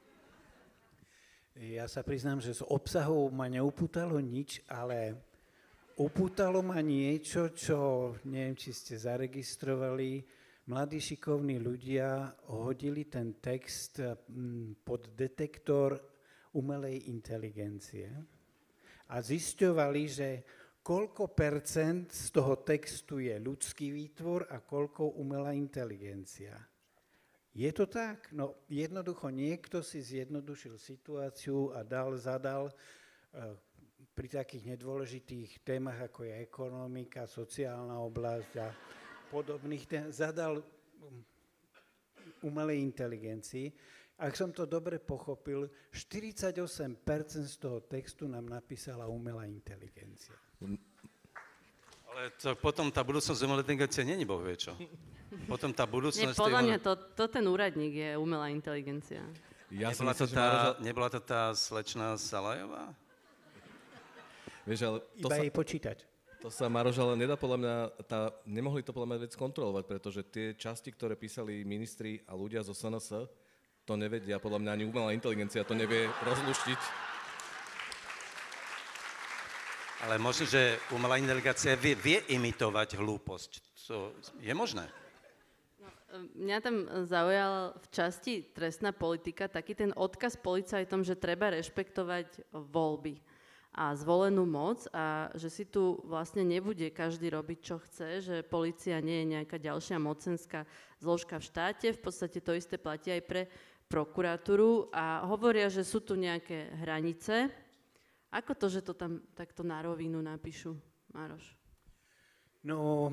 Ja sa priznám, že z obsahov ma neupútalo nič, ale upútalo ma niečo, čo neviem, či ste zaregistrovali. Mladí šikovní ľudia hodili ten text pod detektor umelej inteligencie a zisťovali, že koľko percent z toho textu je ľudský výtvor a koľko umelá inteligencia. Je to tak? No jednoducho niekto si zjednodušil situáciu a zadal pri takých nedôležitých témach, ako je ekonomika, sociálna oblasť a podobných tém, zadal umelej inteligencii. Ak som to dobre pochopil, 48% z toho textu nám napísala umelá inteligencia. Ale to potom tá budúcnosť umelej inteligencie není boh vie čo. Potom tá budúcnosť... Podľa mňa to ten úradník je umelá inteligencia. Ja nebola to tá slečná Salajová? Vieš, ale Iba jej počítať. To sa, Maroš, ale nedá podľa mňa, nemohli to podľa mňa vec kontrolovať, pretože tie časti, ktoré písali ministri a ľudia zo SNS, to nevedia, podľa mňa ani umelá inteligencia to nevie rozluštiť. Ale možno, že umelá inteligencia vie imitovať hlúposť. To je možné. Mňa tam zaujala v časti trestná politika taký ten odkaz policajtom, že treba rešpektovať voľby a zvolenú moc a že si tu vlastne nebude každý robiť, čo chce, že polícia nie je nejaká ďalšia mocenská zložka v štáte. V podstate to isté platí aj pre prokuratúru a hovoria, že sú tu nejaké hranice. Ako to, že to tam takto na rovinu napíšu, Maroš? No,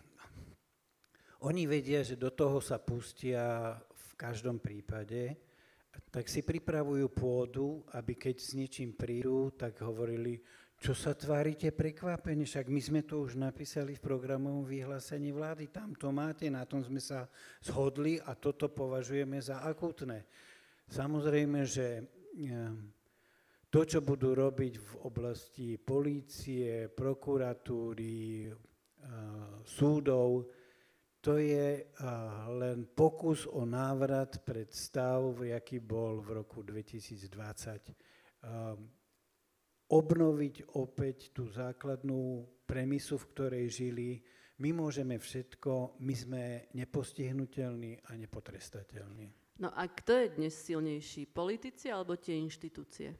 oni vedia, že do toho sa pustia v každom prípade, tak si pripravujú pôdu, aby keď s niečím prídu, tak hovorili, čo sa tvárite prekvapene, však my sme to už napísali v programovom vyhlásení vlády, tam to máte, na tom sme sa zhodli a toto považujeme za akútne. Samozrejme, že to, čo budú robiť v oblasti polície, prokuratúry, súdov, to je len pokus o návrat pred stav, aký bol v roku 2020. Obnoviť opäť tú základnú premisu, v ktorej žili. My môžeme všetko, my sme nepostihnuteľní a nepotrestateľní. No a kto je dnes silnejší? Politici alebo tie inštitúcie?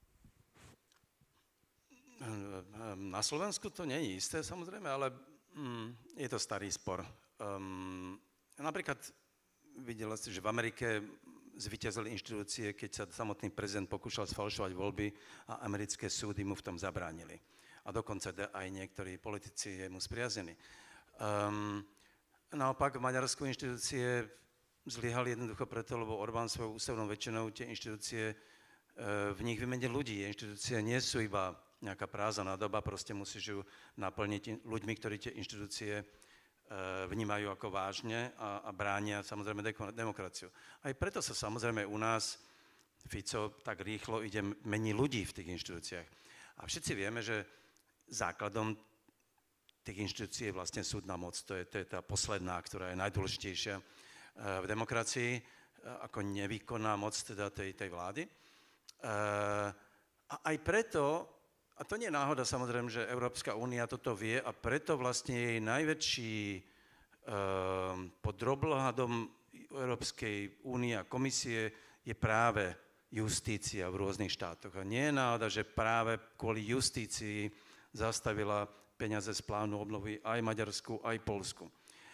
Na Slovensku to nie je isté, samozrejme, ale je to starý spor. Napríklad videla si, že v Amerike zvíťazili inštitúcie, keď sa samotný prezident pokúšal sfalšovať voľby a americké súdy mu v tom zabránili. A dokonca aj niektorí politici mu spriazení. Naopak v Maďarsku inštitúcie zlyhali jednoducho preto, lebo Orbán svojou ústavnou väčšinou tie inštitúcie v nich vymenil ľudí. Inštitúcie nie sú iba nejaká prázdna doba, proste musíš ju naplniť ľuďmi, ktorí tie inštitúcie vnímajú ako vážne a bránia samozrejme demokraciu. Aj preto sa samozrejme u nás Fico tak rýchlo mení ľudí v tých inštitúciách. A všetci vieme, že základom tých inštitúcií je vlastne súdna moc. To je tá posledná, ktorá je najdôležitejšia v demokracii, ako nevýkonná moc teda tej vlády. A aj preto, a to nie je náhoda samozrejme, že Európska únia toto vie a preto vlastne jej najväčší pod drobnohľadom Európskej únie a komisie je práve justícia v rôznych štátoch. A nie je náhoda, že práve kvôli justícii zastavila peniaze z plánu obnovy aj Maďarsku, aj Poľsku.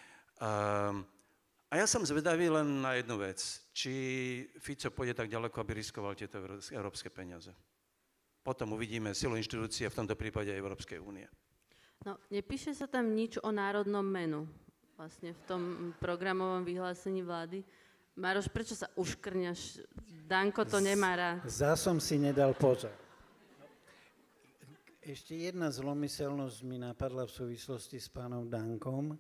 A ja som zvedavý len na jednu vec. Či Fico pôjde tak ďaleko, aby riskoval tieto európske peniaze. Potom uvidíme silu inštitúcie, v tomto prípade aj Európskej únie. No, nepíše sa tam nič o národnom menu. Vlastne v tom programovom vyhlásení vlády. Maroš, prečo sa uškrňaš? Danko to nemá rád. Som si nedal pozor. Ešte jedna zlomyselnosť mi napadla v súvislosti s pánom Dankom.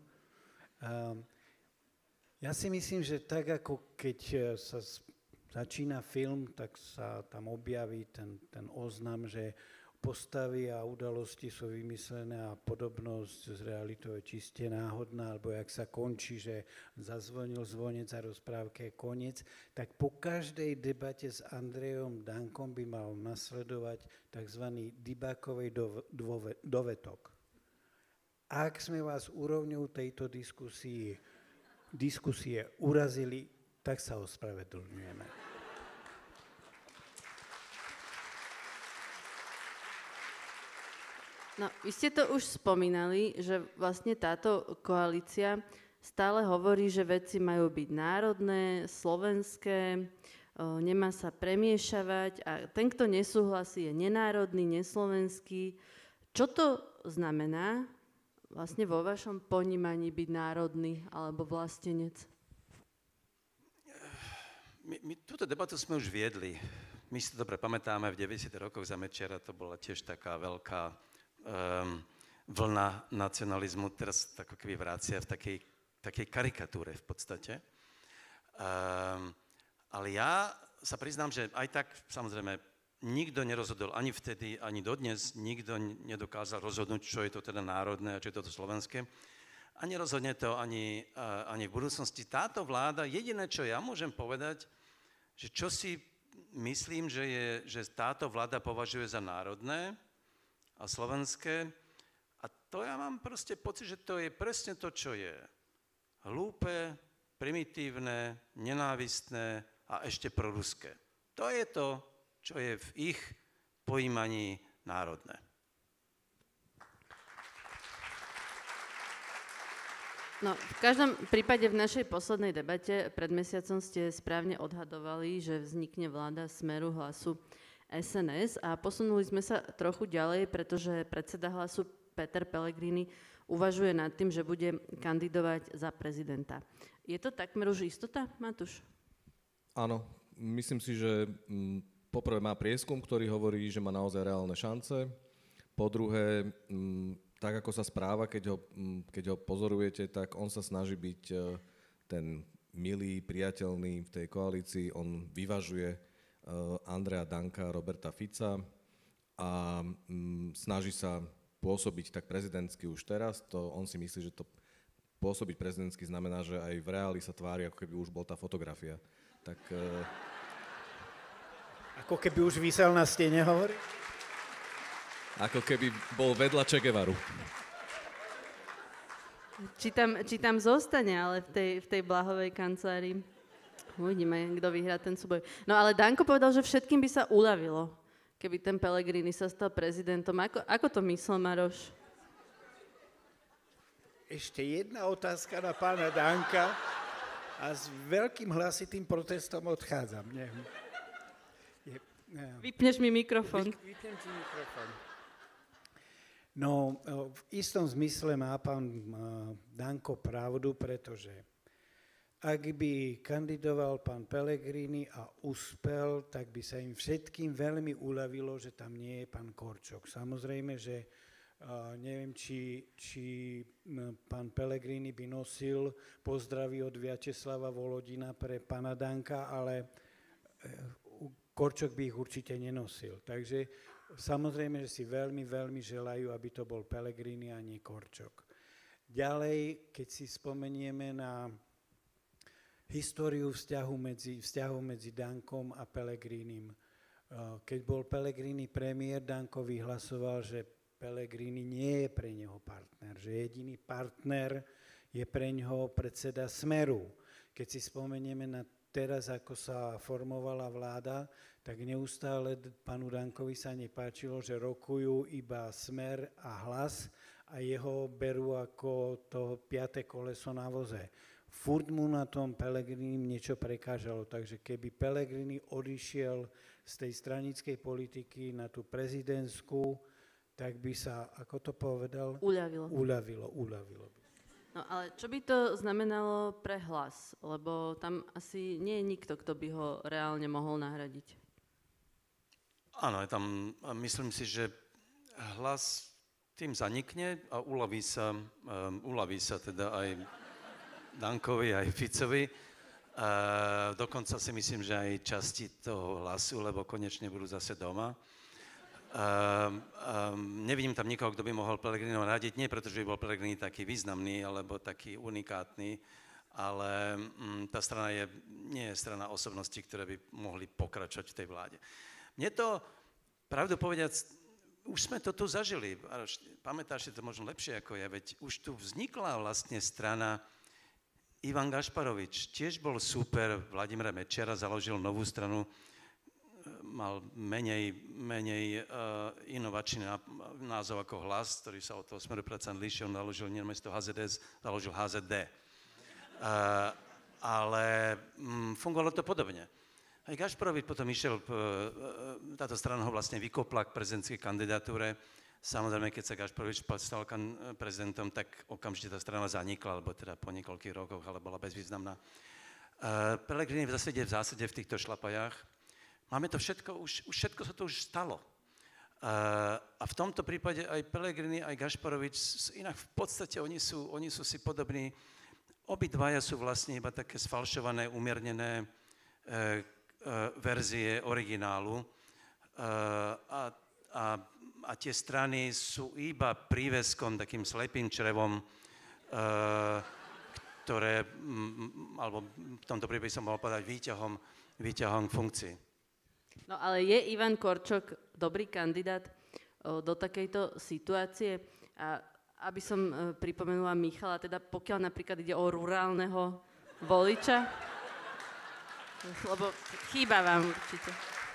Ja si myslím, že tak ako keď sa začína film, tak sa tam objaví ten oznam, že postavy a udalosti sú vymyslené a podobnosť z realitou je čiste náhodná, alebo jak sa končí, že zazvonil zvonec a rozprávka je koniec, tak po každej debate s Andrejom Dankom by mal nasledovať tzv. Dybákovej dovetok. Ak sme vás úrovňou tejto diskusie urazili, tak sa ospravedlňujeme. No, vy ste to už spomínali, že vlastne táto koalícia stále hovorí, že veci majú byť národné, slovenské, nemá sa premiešavať a ten, kto nesúhlasí, je nenárodný, neslovenský. Čo to znamená vlastne vo vašom ponímaní byť národný alebo vlastenec? My túto debatu sme už viedli. My si to dobre pamätáme, v 90. rokoch za Mečiara to bola tiež taká veľká vlna nacionalizmu, teraz ako keby vrácia v takej karikatúre v podstate. Ale ja sa priznám, že aj tak, samozrejme, nikto nerozhodol ani vtedy, ani dodnes, nikto nedokázal rozhodnúť, čo je to teda národné a čo je to slovenské. A nerozhodne to ani v budúcnosti. Táto vláda, jediné, čo ja môžem povedať, že čo si myslím, že táto vláda považuje za národné, a slovenské. A to ja mám proste pocit, že to je presne to, čo je. Hlúpe, primitívne, nenávistné a ešte proruské. To je to, čo je v ich pojímaní národné. No, v každom prípade v našej poslednej debate pred mesiacom ste správne odhadovali, že vznikne vláda Smeru, Hlasu, SNS a posunuli sme sa trochu ďalej, pretože predseda Hlasu Peter Pellegrini uvažuje nad tým, že bude kandidovať za prezidenta. Je to takmer už istota, Matúš? Áno, myslím si, že poprvé má prieskum, ktorý hovorí, že má naozaj reálne šance. Po druhé, tak ako sa správa, keď ho pozorujete, tak on sa snaží byť ten milý, priateľný v tej koalícii, on vyvažuje Andreja Danka, Roberta Fica a snaží sa pôsobiť tak prezidentsky už teraz. On si myslí, že to pôsobiť prezidentsky znamená, že aj v reáli sa tvári, ako keby už bol tá fotografia. Tak, ako keby už visel na stene, hovorí? Ako keby bol vedľa Che Guevaru. Či tam zostane, ale v tej blahovej kancelárii. Uvidíme, kto vyhrá ten súboj. No ale Danko povedal, že všetkým by sa uľavilo, keby ten Pellegrini sa stal prezidentom. Ako to myslel Maroš? Ešte jedna otázka na pána Danka a s veľkým hlasitým protestom odchádzam. Vypneš mi mikrofón. Vypnem ti mikrofón. No, v istom zmysle má pán Danko pravdu, pretože ak by kandidoval pán Pellegrini a uspel, tak by sa im všetkým veľmi uľavilo, že tam nie je pán Korčok. Samozrejme, že neviem, či pán Pellegrini by nosil pozdravy od Vyacheslava Volodina pre pána Danka, ale Korčok by ich určite nenosil. Takže samozrejme, že si veľmi, veľmi želajú, aby to bol Pellegrini a nie Korčok. Ďalej, keď si spomenieme na históriu vzťahu medzi Dankom a Pellegrinim. Keď bol Pellegrini premiér, Danko vyhlasoval, že Pellegrini nie je pre neho partner, že jediný partner je pre neho predseda Smeru. keď si spomenieme na teraz, ako sa formovala vláda, tak neustále pánu Dankovi sa nepáčilo, že rokujú iba Smer a Hlas a jeho berú ako to 5. koleso na voze. Furt mu na tom Pellegrini niečo prekážalo, takže keby Pellegrini odišiel z tej stranickej politiky na tú prezidentskú, tak by sa, ako to povedal? Uľavilo. No ale čo by to znamenalo pre Hlas? Lebo tam asi nie je nikto, kto by ho reálne mohol nahradiť. Áno, myslím si, že Hlas tým zanikne a uľaví sa teda aj Dankovi, aj Ficovi. Dokonca si myslím, že aj časti toho Hlasu, lebo konečne budú zase doma. Nevidím tam nikoho, kto by mohol Pellegriniho radiť, nie pretože by bol Pellegrini taký významný alebo taký unikátny, ale tá strana nie je strana osobností, ktoré by mohli pokračovať v tej vláde. Mne to, pravdu povediac, už sme to tu zažili. Pamätáš si to možno lepšie ako ja, veď už tu vznikla vlastne strana. Ivan Gašparovič tiež bol super, Vladimíra Mečiara založil novú stranu, mal menej inovačný názov ako Hlas, ktorý sa od toho Smeru predsa líšil, založil namiesto HZDS, založil HZD. Ale fungovalo to podobne. Aj Gašparovič potom išiel, táto strana ho vlastne vykopla k prezidentskej kandidatúre. Samozrejme, keď sa Gašparovič stal prezidentom, tak okamžite tá strana zanikla, alebo teda po niekoľkých rokoch, ale bola bezvýznamná. Pellegrini v zásade v týchto šlapajách. Máme to všetko, už všetko sa to už stalo. A v tomto prípade aj Pellegrini, aj Gašparovič, inak v podstate oni sú si podobní. Obidvaja sú vlastne iba také sfalšované, umiernené verzie originálu. A tie strany sú iba príveskom, takým slepým črevom, ktoré, alebo v tomto prípade som mohol povedať výťahom funkcií. No ale je Ivan Korčok dobrý kandidát do takejto situácie? A aby som pripomenula Michala, teda pokiaľ napríklad ide o rurálneho voliča, lebo chýba vám určite.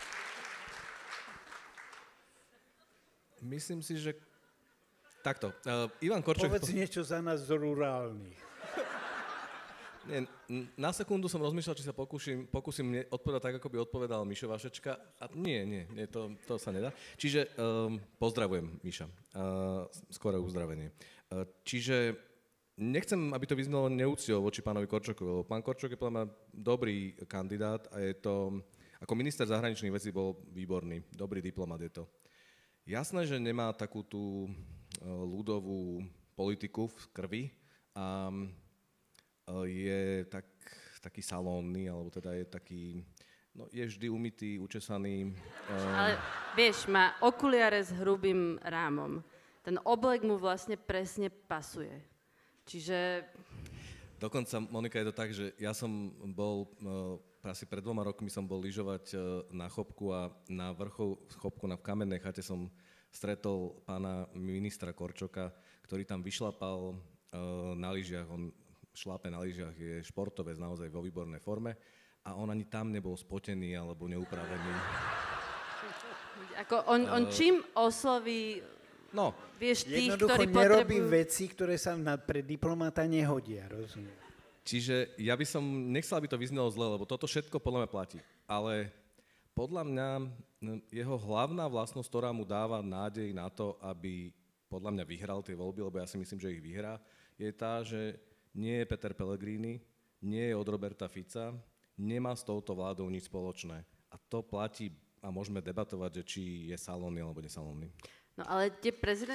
Myslím si, že takto. Ivan Korčok... Povedz niečo za nás z rurálnych. Nie, na sekundu som rozmýšľal, či sa pokúsim odpovedať tak, ako by odpovedal Mišo Vašečka. A nie, to sa nedá. Čiže pozdravujem Miša. Skoré uzdravenie. Čiže nechcem, aby to vyznalo neúctiou voči pánovi Korčokovi, lebo pán Korčok je podľa mňa dobrý kandidát a je to, ako minister zahraničných vecí bol výborný, dobrý diplomat je to. Jasné, že nemá takú tú ľudovú politiku v krvi a je taký salónny, alebo teda je taký, no je vždy umytý, učesaný. Ale vieš, má okuliare s hrubým rámom. Ten oblek mu vlastne presne pasuje. Čiže... Dokonca, Monika, je to tak, že ja som bol, asi pred 2 rokmi som bol lyžovať na Chopku a na vrchu Chopku v Kamennej chate som stretol pána ministra Korčoka, ktorý tam vyšlapal na lyžiach. On šlape na lyžiach, je športovec naozaj vo výbornej forme a on ani tam nebol spotený alebo neupravený. Ako on čím osloví... No, vieš, tých, jednoducho ktorí nerobí potrebujú... veci, ktoré sa pre diplomata nehodia, rozumiem. Čiže ja by som nechcel, aby to vyznelo zle, lebo toto všetko podľa mňa platí. Ale podľa mňa jeho hlavná vlastnosť, ktorá mu dáva nádej na to, aby podľa mňa vyhral tie voľby, lebo ja si myslím, že ich vyhrá, je tá, že nie je Peter Pellegrini, nie je od Roberta Fica, nemá s touto vládou nič spoločné. A to platí a môžeme debatovať, že či je salónny alebo nesalónny. No ale tie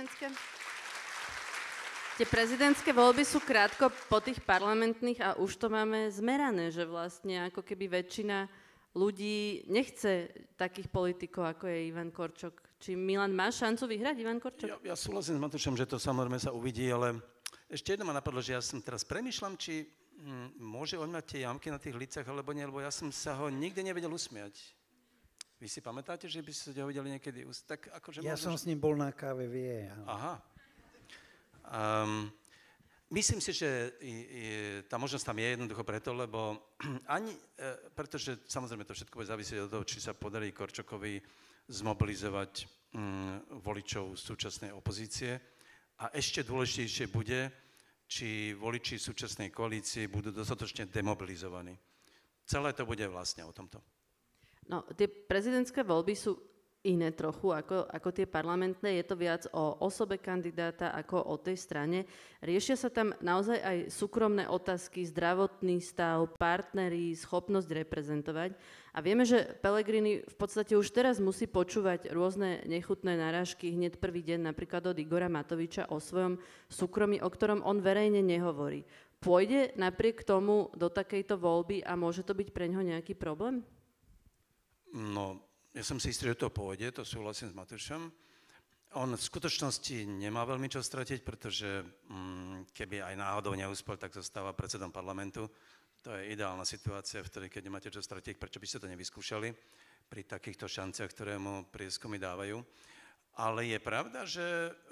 prezidentské voľby sú krátko po tých parlamentných a už to máme zmerané, že vlastne ako keby väčšina ľudí nechce takých politikov, ako je Ivan Korčok. Či Milan má šancu vyhrať, Ivan Korčok? Ja súhlasím s Matúšom, že to samozrejme sa uvidí, ale ešte jedno ma napadlo, že ja som teraz premýšľam, či môže on mať tie jamky na tých lícach, alebo nie, lebo ja som sa ho nikdy nevedel usmiať. Vy si pamätáte, že by ste ho videli niekedy? Tak akože ja som s ním bol na káve, vie. Aha. myslím si, že tá možnosť tam je jednoducho preto, lebo pretože samozrejme to všetko bude závisieť od toho, či sa podarí Korčokovi zmobilizovať voličov súčasnej opozície a ešte dôležitejšie bude, či voliči súčasnej koalície budú dostatočne demobilizovaní. Celé to bude vlastne o tomto. No, tie prezidentské voľby sú iné trochu ako tie parlamentné. Je to viac o osobe kandidáta ako o tej strane. Riešia sa tam naozaj aj súkromné otázky, zdravotný stav, partneri, schopnosť reprezentovať. A vieme, že Pellegrini v podstate už teraz musí počúvať rôzne nechutné narážky hneď prvý deň, napríklad od Igora Matoviča o svojom súkromí, o ktorom on verejne nehovorí. Pôjde napriek tomu do takejto voľby a môže to byť pre ňoho nejaký problém? No, ja som si istý, že to pôjde, to súhlasím s Matúšom. On v skutočnosti nemá veľmi čo stratiť, pretože keby aj náhodou neúspel, tak zostáva predsedom parlamentu. To je ideálna situácia, v ktorej keď nemáte čo stratiť, prečo by ste to nevyskúšali pri takýchto šanciach, ktoré mu prieskumy dávajú. Ale je pravda, že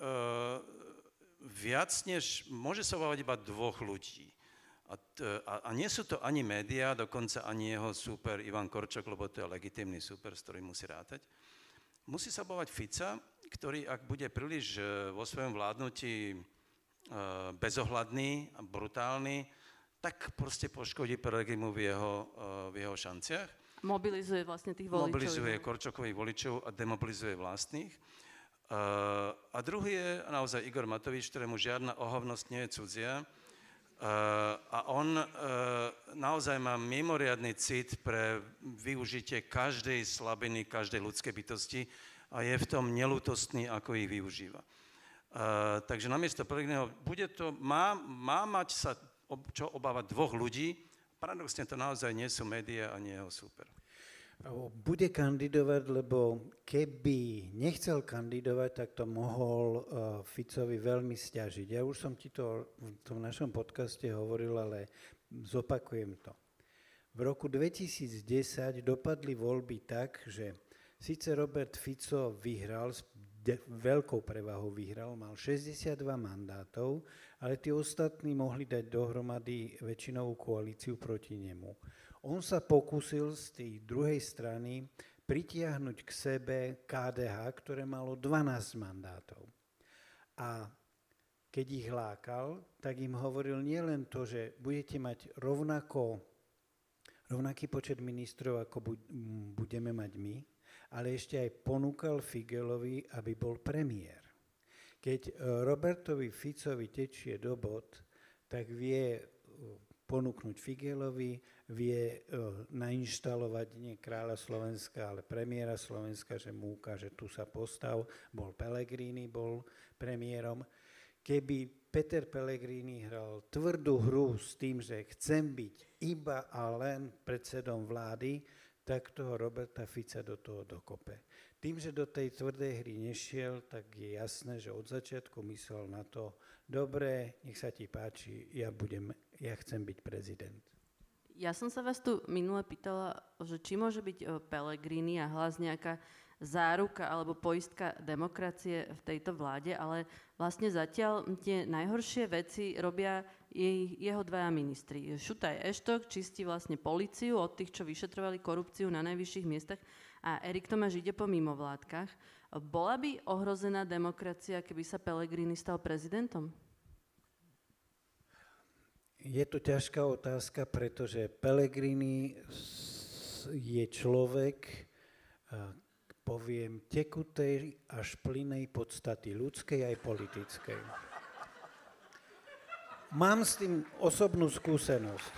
viac než môže sa obávať iba dvoch ľudí. A nie sú to ani médiá, dokonca ani jeho súper Ivan Korčok, lebo to je legitímny súper, s ktorým musí rátať. Musí sa obávať Fica, ktorý, ak bude príliš vo svojom vládnutí bezohľadný a brutálny, tak proste poškodí Pellegrinimu v jeho šanciach. Mobilizuje vlastne tých voličov. Mobilizuje Korčokových voličov a demobilizuje vlastných. A druhý je naozaj Igor Matovič, ktorému žiadna ohavnosť nie je cudzia. A on naozaj má mimoriadny cit pre využitie každej slabiny, každej ľudskej bytosti a je v tom neľútostný, ako ich využíva. Takže namiesto Pellegriniho má mať sa čo obávať dvoch ľudí. Paradoxne to naozaj nie sú médiá ani jeho súper. Bude kandidovať, lebo keby nechcel kandidovať, tak to mohol Ficovi veľmi sťažiť. Ja už som ti to v tom našom podcaste hovoril, ale zopakujem to. V roku 2010 dopadli voľby tak, že síce Robert Fico vyhral, veľkou prevahou vyhral, mal 62 mandátov, ale tí ostatní mohli dať dohromady väčšinovú koalíciu proti nemu. On sa pokúsil z tej druhej strany pritiahnuť k sebe KDH, ktoré malo 12 mandátov. A keď ich lákal, tak im hovoril nielen to, že budete mať rovnaký počet ministrov, ako budeme mať my, ale ešte aj ponúkal Figeľovi, aby bol premiér. Keď Robertovi Ficovi tečie do bod, tak vie ponúknuť Figeľovi, vie nainštalovať nie kráľa Slovenska, ale premiéra Slovenska, že mu ukáže, tu sa postav, bol Pellegrini, bol premiérom. Keby Peter Pellegrini hral tvrdú hru s tým, že chcem byť iba a len predsedom vlády, tak toho Roberta Fica do toho dokope. Tým, že do tej tvrdej hry nešiel, tak je jasné, že od začiatku myslel na to, dobre, nech sa ti páči, ja chcem byť prezident. Ja som sa vás tu minule pýtala, že či môže byť Pellegrini a Hlas nejaká záruka alebo poistka demokracie v tejto vláde, ale vlastne zatiaľ tie najhoršie veci robia jeho dvaja ministri. Šutaj Eštok čistí vlastne políciu od tých, čo vyšetrovali korupciu na najvyšších miestach a Erik Tomáš ide po mimovládkach. Bola by ohrozená demokracia, keby sa Pellegrini stal prezidentom? Je to ťažká otázka, pretože Pellegrini je človek, poviem, tekutej až plynej podstaty, ľudskej aj politickej. Mám s tým osobnú skúsenosť.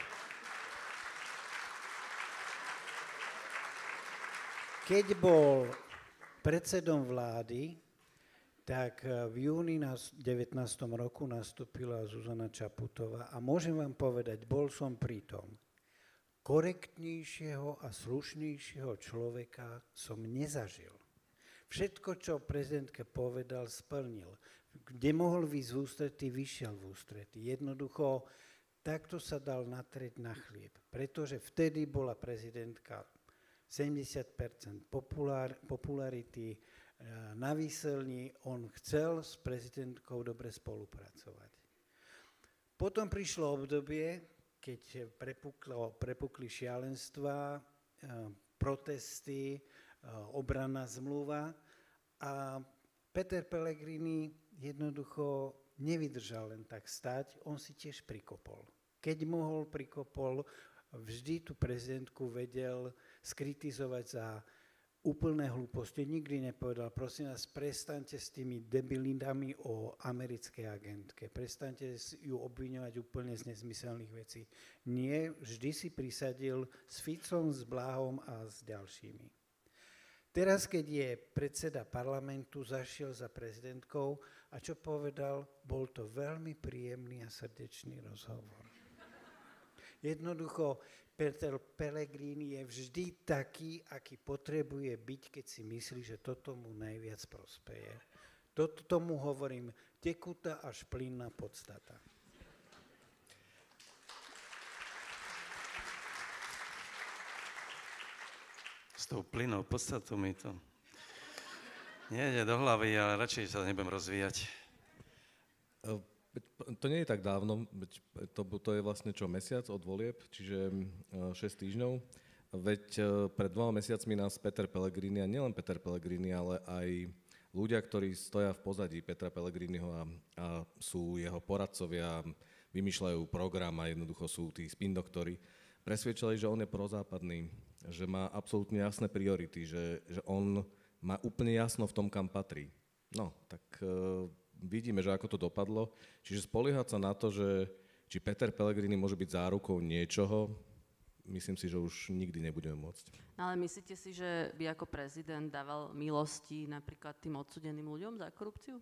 Keď bol predsedom vlády, tak v júni 19. roku nastúpila Zuzana Čaputová a môžem vám povedať, bol som pritom. Korektnejšieho a slušnejšieho človeka som nezažil. Všetko, čo prezidentke povedal, splnil. Kde mohol výjsť v ústretí, vyšiel v ústretí. Jednoducho, takto sa dal natrieť na chlieb. Pretože vtedy bola prezidentka 70% popularity na výselni. On chcel s prezidentkou dobre spolupracovať. Potom prišlo obdobie, keď prepukli šialenstva, protesty, obranná zmluva a Peter Pellegrini jednoducho nevydržal len tak stať, on si tiež prikopol. Keď mohol, prikopol, vždy tú prezidentku vedel skritizovať za úplné hlúposti. Nikdy nepovedal, prosím vás, prestaňte s tými debilidami o americkej agentke. Prestaňte ju obviňovať úplne z nezmyselných vecí. Nie, vždy si prisadil s Ficom, s Bláhom a s ďalšími. Teraz, keď je predseda parlamentu, zašiel za prezidentkou a čo povedal, bol to veľmi príjemný a srdečný rozhovor. Jednoducho, Peter Pellegrini je vždy taký, aký potrebuje byť, keď si myslí, že toto mu najviac prospeje. Tomu hovorím tekutá až plynná podstata. S tou plynnou podstatou mi to nejde do hlavy, ale radšej sa nebudem rozvíjať. To nie je tak dávno, to je vlastne čo, mesiac od volieb, čiže 6 týždňov. Veď pred 2 mesiacmi nás Peter Pellegrini, a nielen Peter Pellegrini, ale aj ľudia, ktorí stoja v pozadí Petra Pellegriniho a sú jeho poradcovia, vymýšľajú program a jednoducho sú tí spin doktori, presvedčali, že on je prozápadný, že má absolútne jasné priority, že on má úplne jasno v tom, kam patrí. No, tak vidíme, že ako to dopadlo. Čiže spoliehať sa na to, že či Peter Pellegrini môže byť zárukou niečoho, myslím si, že už nikdy nebudeme môcť. No ale myslíte si, že by ako prezident dával milosti napríklad tým odsudeným ľuďom za korupciu?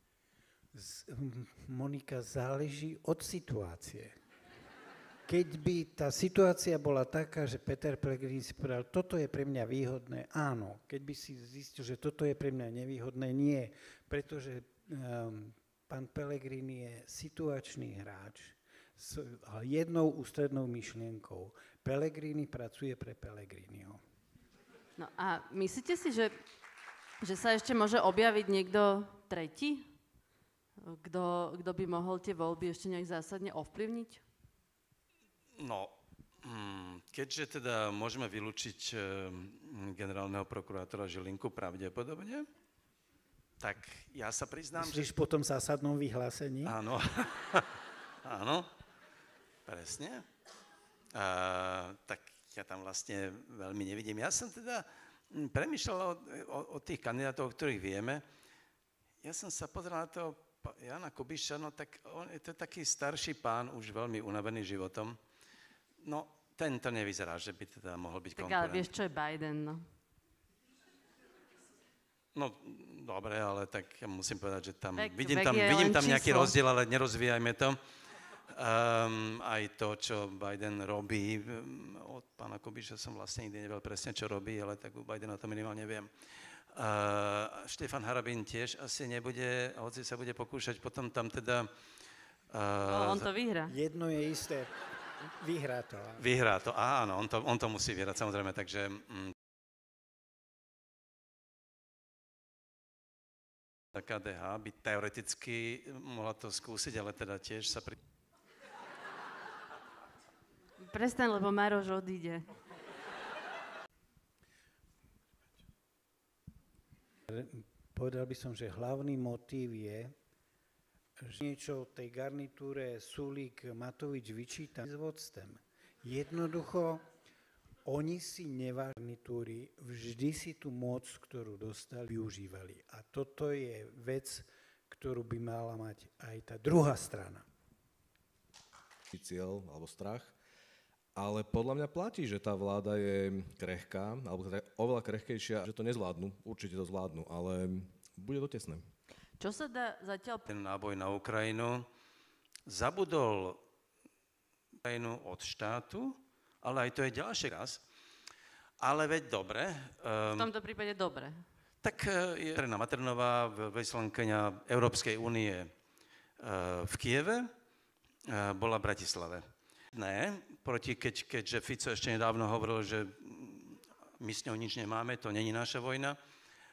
Monika, záleží od situácie. Keď by tá situácia bola taká, že Peter Pellegrini si povedal, toto je pre mňa výhodné, áno. Keď by si zistil, že toto je pre mňa nevýhodné, nie. Pretože pán Pellegrini je situačný hráč s jednou ústrednou myšlienkou. Pellegrini pracuje pre Pellegriniho. No a myslíte si, že sa ešte môže objaviť niekto tretí? Kto by mohol tie voľby ešte nejak zásadne ovplyvniť? No, keďže teda môžeme vylúčiť generálneho prokurátora Žilinku pravdepodobne, tak ja sa priznám, myslíš po tom zásadnom vyhlásení? Áno, áno, presne. Tak ja tam vlastne veľmi nevidím. Ja som teda premýšľal o tých kandidátov, o ktorých vieme. Ja som sa pozeral na toho Jana Kubiša, no tak on je to taký starší pán, už veľmi unavený životom. No, tento nevyzerá, že by teda mohol byť konkurent. Tak ale vieš, čo je Biden, no? No, dobre, ale tak ja musím povedať, že tam vidím tam nejaký rozdiel, ale nerozvíjajme to. Aj to, čo Biden robí, od pána Kubiša som vlastne nikdy nevedel presne, čo robí, ale tak u Bidena to minimálne viem. Štefan Harabín tiež asi nebude, hoci sa bude pokúšať, potom tam teda... on to vyhrá. Jedno je isté, vyhrá to. Vyhrá to, áno, on to musí vyhrať, samozrejme, takže... KDH by teoreticky mohla to skúsiť, ale teda tiež sa... Prestaň, lebo Maroš odíde. Povedal by som, že hlavný motív je, že niečo tej garnitúre Sulík Matovič vyčíta s vodstvom. Jednoducho, oni si garnitúry vždy si tú moc, ktorú dostali, využívali. A toto je vec, ktorú by mala mať aj tá druhá strana. Cieľ alebo strach. Ale podľa mňa platí, že tá vláda je krehká, alebo teda oveľa krehkejšia, že to nezvládnu, určite to zvládnu, ale bude to tesné. Čo sa dá zatiaľ... Ten náboj na Ukrajinu zabudol Ukrajinu od štátu, ale aj to je ďalší raz. Ale veď dobre. V tomto prípade dobre. Tak je Trena Maternová, veľvyslankyňa Európskej únie v Kieve, bola v Bratislave. Ne, keďže Fico ešte nedávno hovoril, že my s ňou nič nemáme, to není naša vojna,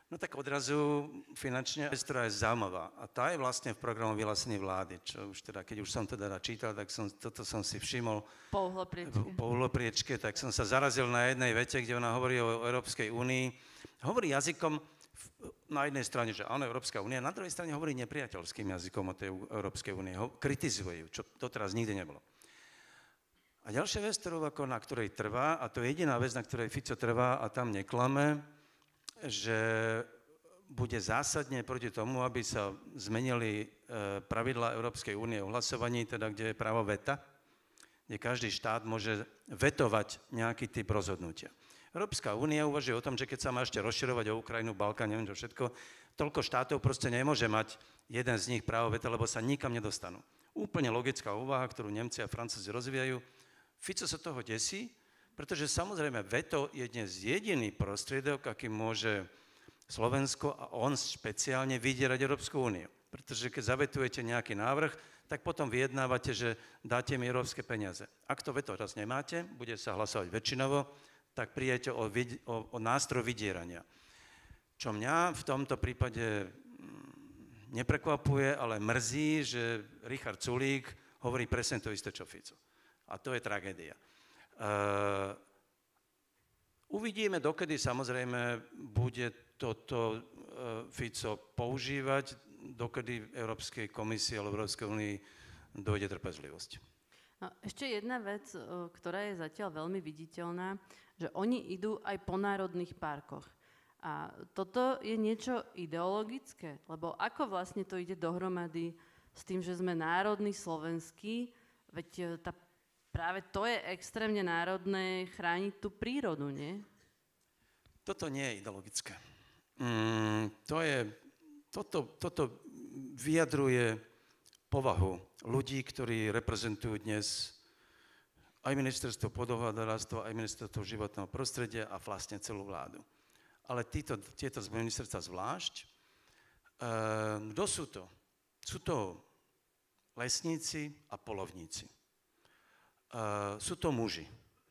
No tak odrazu finančne investora je zaujímavá. A tá je vlastne v programu vyhlásení vlády, čo už teda, keď už som to teda čítal, tak toto som si všimol. Po uhlopriečke, tak som sa zarazil na jednej vete, kde ona hovorí o Európskej únii. Hovorí jazykom na jednej strane, že áno, Európska únia, na druhej strane hovorí nepriateľským jazykom o tej Európskej únie. Kritizuje ju, čo doteraz nikdy nebolo. A ďalšia vec, na ktorej trvá, a to je jediná vec, na ktorej Fico trvá a tam neklame, že bude zásadne proti tomu, aby sa zmenili pravidlá Európskej únie o hlasovaní, teda kde je právo veta, kde každý štát môže vetovať nejaký typ rozhodnutia. Európska únia uvažuje o tom, že keď sa má ešte rozširovať o Ukrajinu, Balkán, neviem čo všetko, toľko štátov proste nemôže mať jeden z nich právo veta, lebo sa nikam nedostanú. Úplne logická úvaha, ktorú Nemci a Francúzi rozvíjajú. Fico sa toho desí, pretože samozrejme veto je dnes jediný prostriedok, aký môže Slovensko a on špeciálne vydierať Európsku úniu. Pretože keď zavetujete nejaký návrh, tak potom vyjednávate, že dáte mi európske peniaze. Ak to veto raz nemáte, bude sa hlasovať väčšinovo, tak prijete o nástroj vydierania. Čo mňa v tomto prípade neprekvapuje, ale mrzí, že Richard Sulík hovorí presne to isté, čo Fico. A to je tragédia. Uvidíme, dokedy samozrejme bude toto Fico používať, dokedy Európskej komisii alebo Európskej únii dojde trpezlivosť. No, ešte jedna vec, ktorá je zatiaľ veľmi viditeľná, že oni idú aj po národných parkoch. A toto je niečo ideologické, lebo ako vlastne to ide dohromady s tým, že sme národní, slovenskí, veď práve to je extrémne národné chrániť tú prírodu, nie? Toto nie je ideologické. Toto vyjadruje povahu ľudí, ktorí reprezentujú dnes aj ministerstvo pôdohospodárstva, aj ministerstvo životného prostredia a vlastne celú vládu. Ale tieto z ministerstva zvlášť, kto sú to? Sú to lesníci a poľovníci. Sú to muži,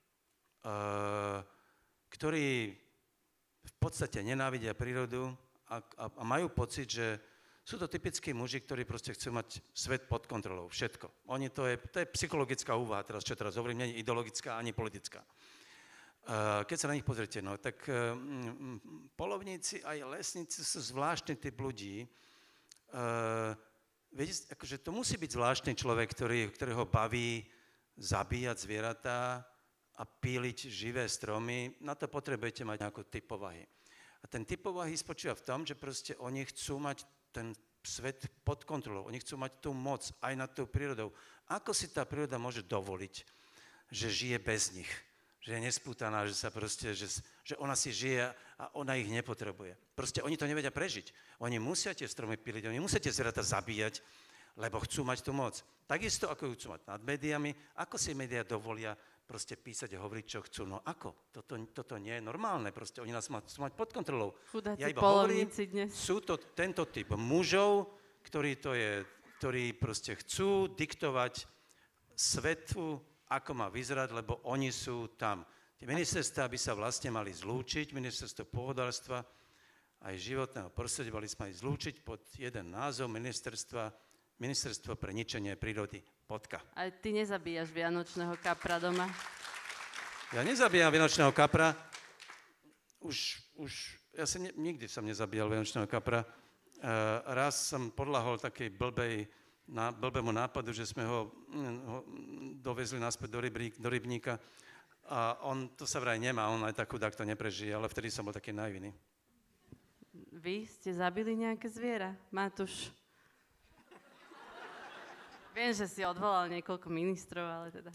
ktorí v podstate nenávidia prírodu a majú pocit, že sú to typickí muži, ktorí proste chcú mať svet pod kontrolou, všetko. To je psychologická úvaha, čo teraz hovorím, nie je ideologická ani politická. Keď sa na nich pozriete, no tak poľovníci aj lesníci sú zvláštny typ ľudí. Viete, akože to musí byť zvláštny človek, ktorého baví zabíjať zvieratá a píliť živé stromy. Na to potrebujete mať nejaký typ povahy. A ten typ povahy spočíva v tom, že proste oni chcú mať ten svet pod kontrolou. Oni chcú mať tú moc aj nad tou prírodou. Ako si tá príroda môže dovoliť, že žije bez nich? Že je nespútaná, že sa proste, že ona si žije a ona ich nepotrebuje. Proste oni to nevedia prežiť. Oni musia tie stromy píliť, oni musia tie zvieratá zabíjať, lebo chcú mať tú moc. Takisto, ako ju chcú mať nad médiami, ako si médiá dovolia proste písať a hovoriť, čo chcú. No ako? Toto nie je normálne. Proste oni nás chcú mať pod kontrolou. Chudáci ja iba hovorím, dnes. sú to tento typ mužov, ktorí proste chcú diktovať svetu, ako má vyzerať, lebo oni sú tam. Tie ministerstvá by sa vlastne mali zlúčiť, ministerstvo pôvodárstva aj životného prostredia mali sme aj zlúčiť pod jeden názov ministerstvo pre ničenie prírody. Bodka. Ale ty nezabíjaš vianočného kapra doma? Ja nezabíjam vianočného kapra. Nikdy som nezabíjal vianočného kapra. Raz som podľahol takej blbému nápadu, že sme ho dovezli naspäť do rybníka a on to sa vraj nemá, on aj tak chudák to neprežije, ale vtedy som bol taký naivný. Vy ste zabili nejaké zviera, Matúš? Viem, že si odvolal niekoľko ministrov, ale teda...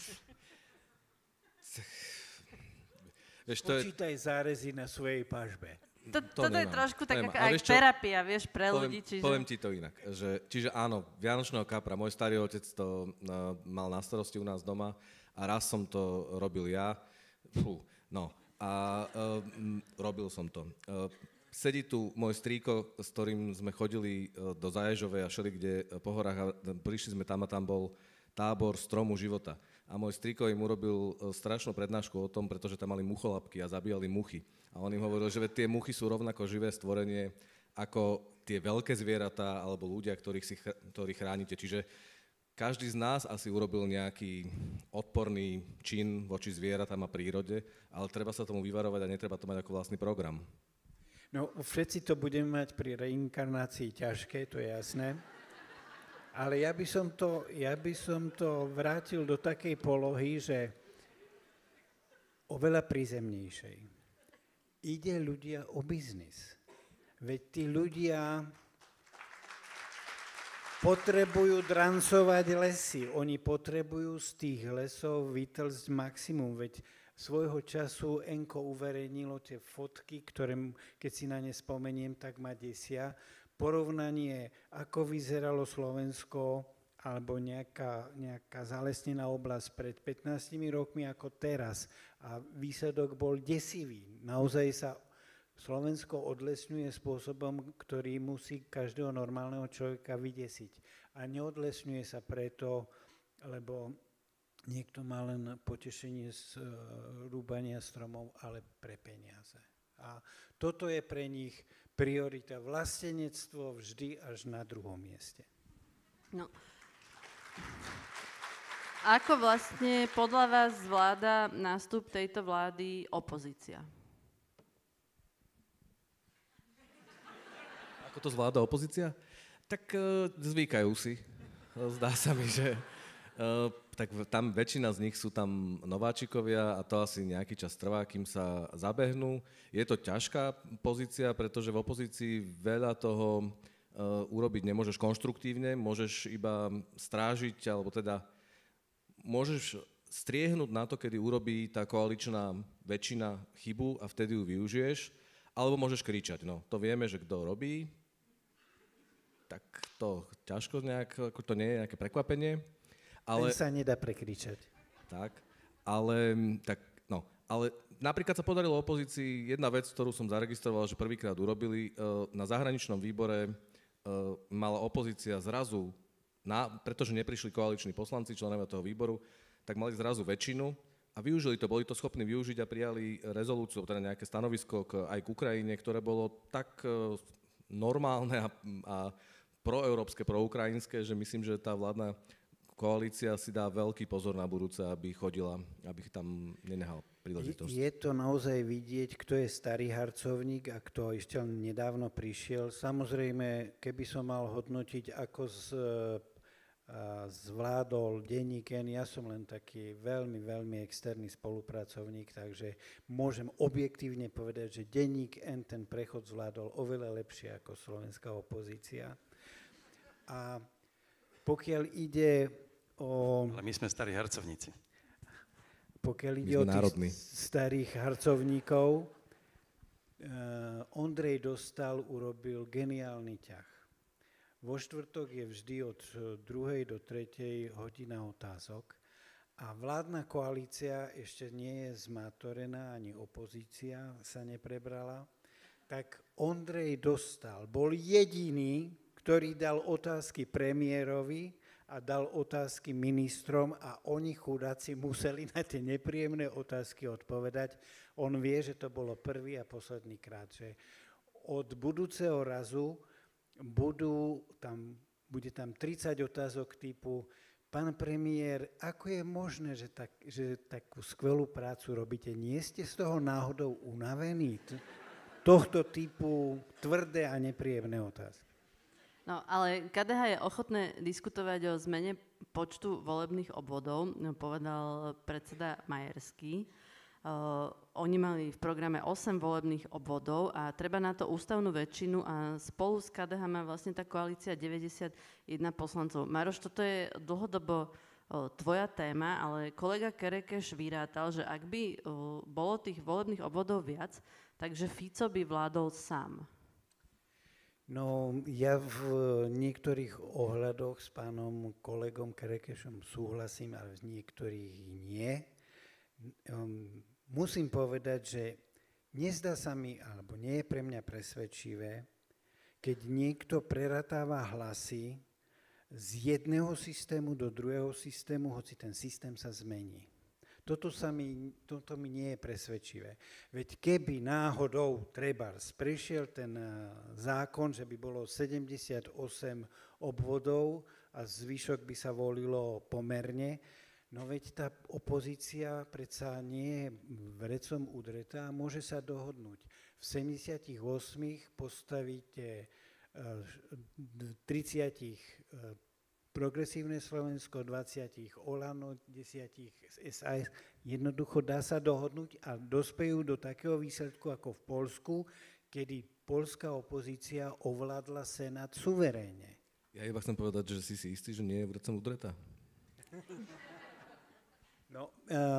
Počítaj zárezy na svojej pažbe. Toto je trošku taká aj terapia, vieš, pre ľudí. Poviem ti to inak. Čiže áno, vianočného kapra, môj starý otec to mal na starosti u nás doma a raz som to robil ja. Robil som to. Sedí tu môj strýko, s ktorým sme chodili do Zaježovej a šeli kde po horách a prišli sme tam a tam bol tábor stromu života. A môj strýko im urobil strašnú prednášku o tom, pretože tam mali mucholapky a zabíjali muchy. A on im hovoril, že tie muchy sú rovnako živé stvorenie ako tie veľké zvieratá alebo ľudia, ktorých chránite. Čiže každý z nás asi urobil nejaký odporný čin voči zvieratám a prírode, ale treba sa tomu vyvarovať a netreba to mať ako vlastný program. No, všetci to budeme mať pri reinkarnácii ťažké, to je jasné. Ale ja by som to vrátil do takej polohy, že oveľa prízemnejšej. Ide ľudia o biznis. Veď tí ľudia potrebujú drancovať lesy. Oni potrebujú z tých lesov vytlcť maximum. Veď svojho času Enko uverejnilo tie fotky, ktoré, keď si na ne spomeniem, tak ma desia. Porovnanie, ako vyzeralo Slovensko alebo nejaká zalesnená oblasť pred 15 rokmi ako teraz. A výsledok bol desivý. Naozaj sa Slovensko odlesňuje spôsobom, ktorý musí každého normálneho človeka vydesiť. A neodlesňuje sa preto, lebo niekto má len potešenie z rúbania stromov, ale pre peniaze. A toto je pre nich priorita. Vlastenectvo vždy až na druhom mieste. No. Ako vlastne podľa vás zvláda nástup tejto vlády opozícia? Ako to zvláda opozícia? Tak zvykajú si. Zdá sa mi, že tak tam väčšina z nich sú tam nováčikovia a to asi nejaký čas trvá, kým sa zabehnú. Je to ťažká pozícia, pretože v opozícii veľa toho urobiť nemôžeš konštruktívne, môžeš iba strážiť, alebo teda môžeš striehnúť na to, kedy urobí tá koaličná väčšina chybu a vtedy ju využiješ, alebo môžeš kričať. No, to vieme, že kto robí, tak to ťažko nejak, ako to nie je nejaké prekvapenie. Ale sa nedá prekričať. Tak, ale napríklad sa podarilo opozícii jedna vec, ktorú som zaregistroval, že prvýkrát urobili. Na zahraničnom výbore mala opozícia zrazu, pretože neprišli koaliční poslanci, členovia toho výboru, tak mali zrazu väčšinu a využili to, boli to schopní využiť a prijali rezolúciu, teda nejaké stanovisko aj k Ukrajine, ktoré bolo tak normálne a proeurópske, proukrajinské, že myslím, že tá vládna koalícia si dá veľký pozor na budúce, aby chodila, aby tam nenehal príležitosť. Je to naozaj vidieť, kto je starý harcovník a kto ešte nedávno prišiel. Samozrejme, keby som mal hodnotiť, ako zvládol denník N, ja som len taký veľmi, veľmi externý spolupracovník, takže môžem objektívne povedať, že denník N ten prechod zvládol oveľa lepšie ako slovenská opozícia. A pokiaľ ide Ale my sme starí harcovníci. Pokiaľ ide o tých starých harcovníkov, Ondrej Dostál urobil geniálny ťah. Vo štvrtok je vždy od 2. do 3. hodina otázok a vládna koalícia ešte nie je zmátorená, ani opozícia sa neprebrala, tak Ondrej Dostál bol jediný, ktorý dal otázky premiérovi a dal otázky ministrom a oni chudáci museli na tie nepríjemné otázky odpovedať. On vie, že to bolo prvý a posledný krát, že od budúceho razu bude tam 30 otázok typu: pán premiér, ako je možné, že takú skvelú prácu robíte? Nie ste z toho náhodou unavení? Tohto typu tvrdé a nepríjemné otázky. No, ale KDH je ochotné diskutovať o zmene počtu volebných obvodov, povedal predseda Majerský. Oni mali v programe 8 volebných obvodov a treba na to ústavnú väčšinu a spolu s KDH má vlastne tá koalícia 91 poslancov. Maroš, toto je dlhodobo tvoja téma, ale kolega Kerekeš vyrátal, že ak by bolo tých volebných obvodov viac, takže Fico by vládol sám. No, ja v niektorých ohľadoch s pánom kolegom Kerekešom súhlasím, ale v niektorých nie. Musím povedať, že nezdá sa mi, alebo nie je pre mňa presvedčivé, keď niekto preratáva hlasy z jedného systému do druhého systému, hoci ten systém sa zmení. Toto mi nie je presvedčivé. Veď keby náhodou trebárs prešiel ten zákon, že by bolo 78 obvodov a zvyšok by sa volilo pomerne, no veď tá opozícia predsa nie je vrecom udretá a môže sa dohodnúť. V 78 postavíte 30 Progresívne Slovensko, 20 Olano, 10 SAS. Jednoducho dá sa dohodnúť a dospejú do takého výsledku ako v Poľsku, kedy poľská opozícia ovládla Senát suverénne. Ja iba chcem povedať, že si istý, že nie je vrecom udretá. No,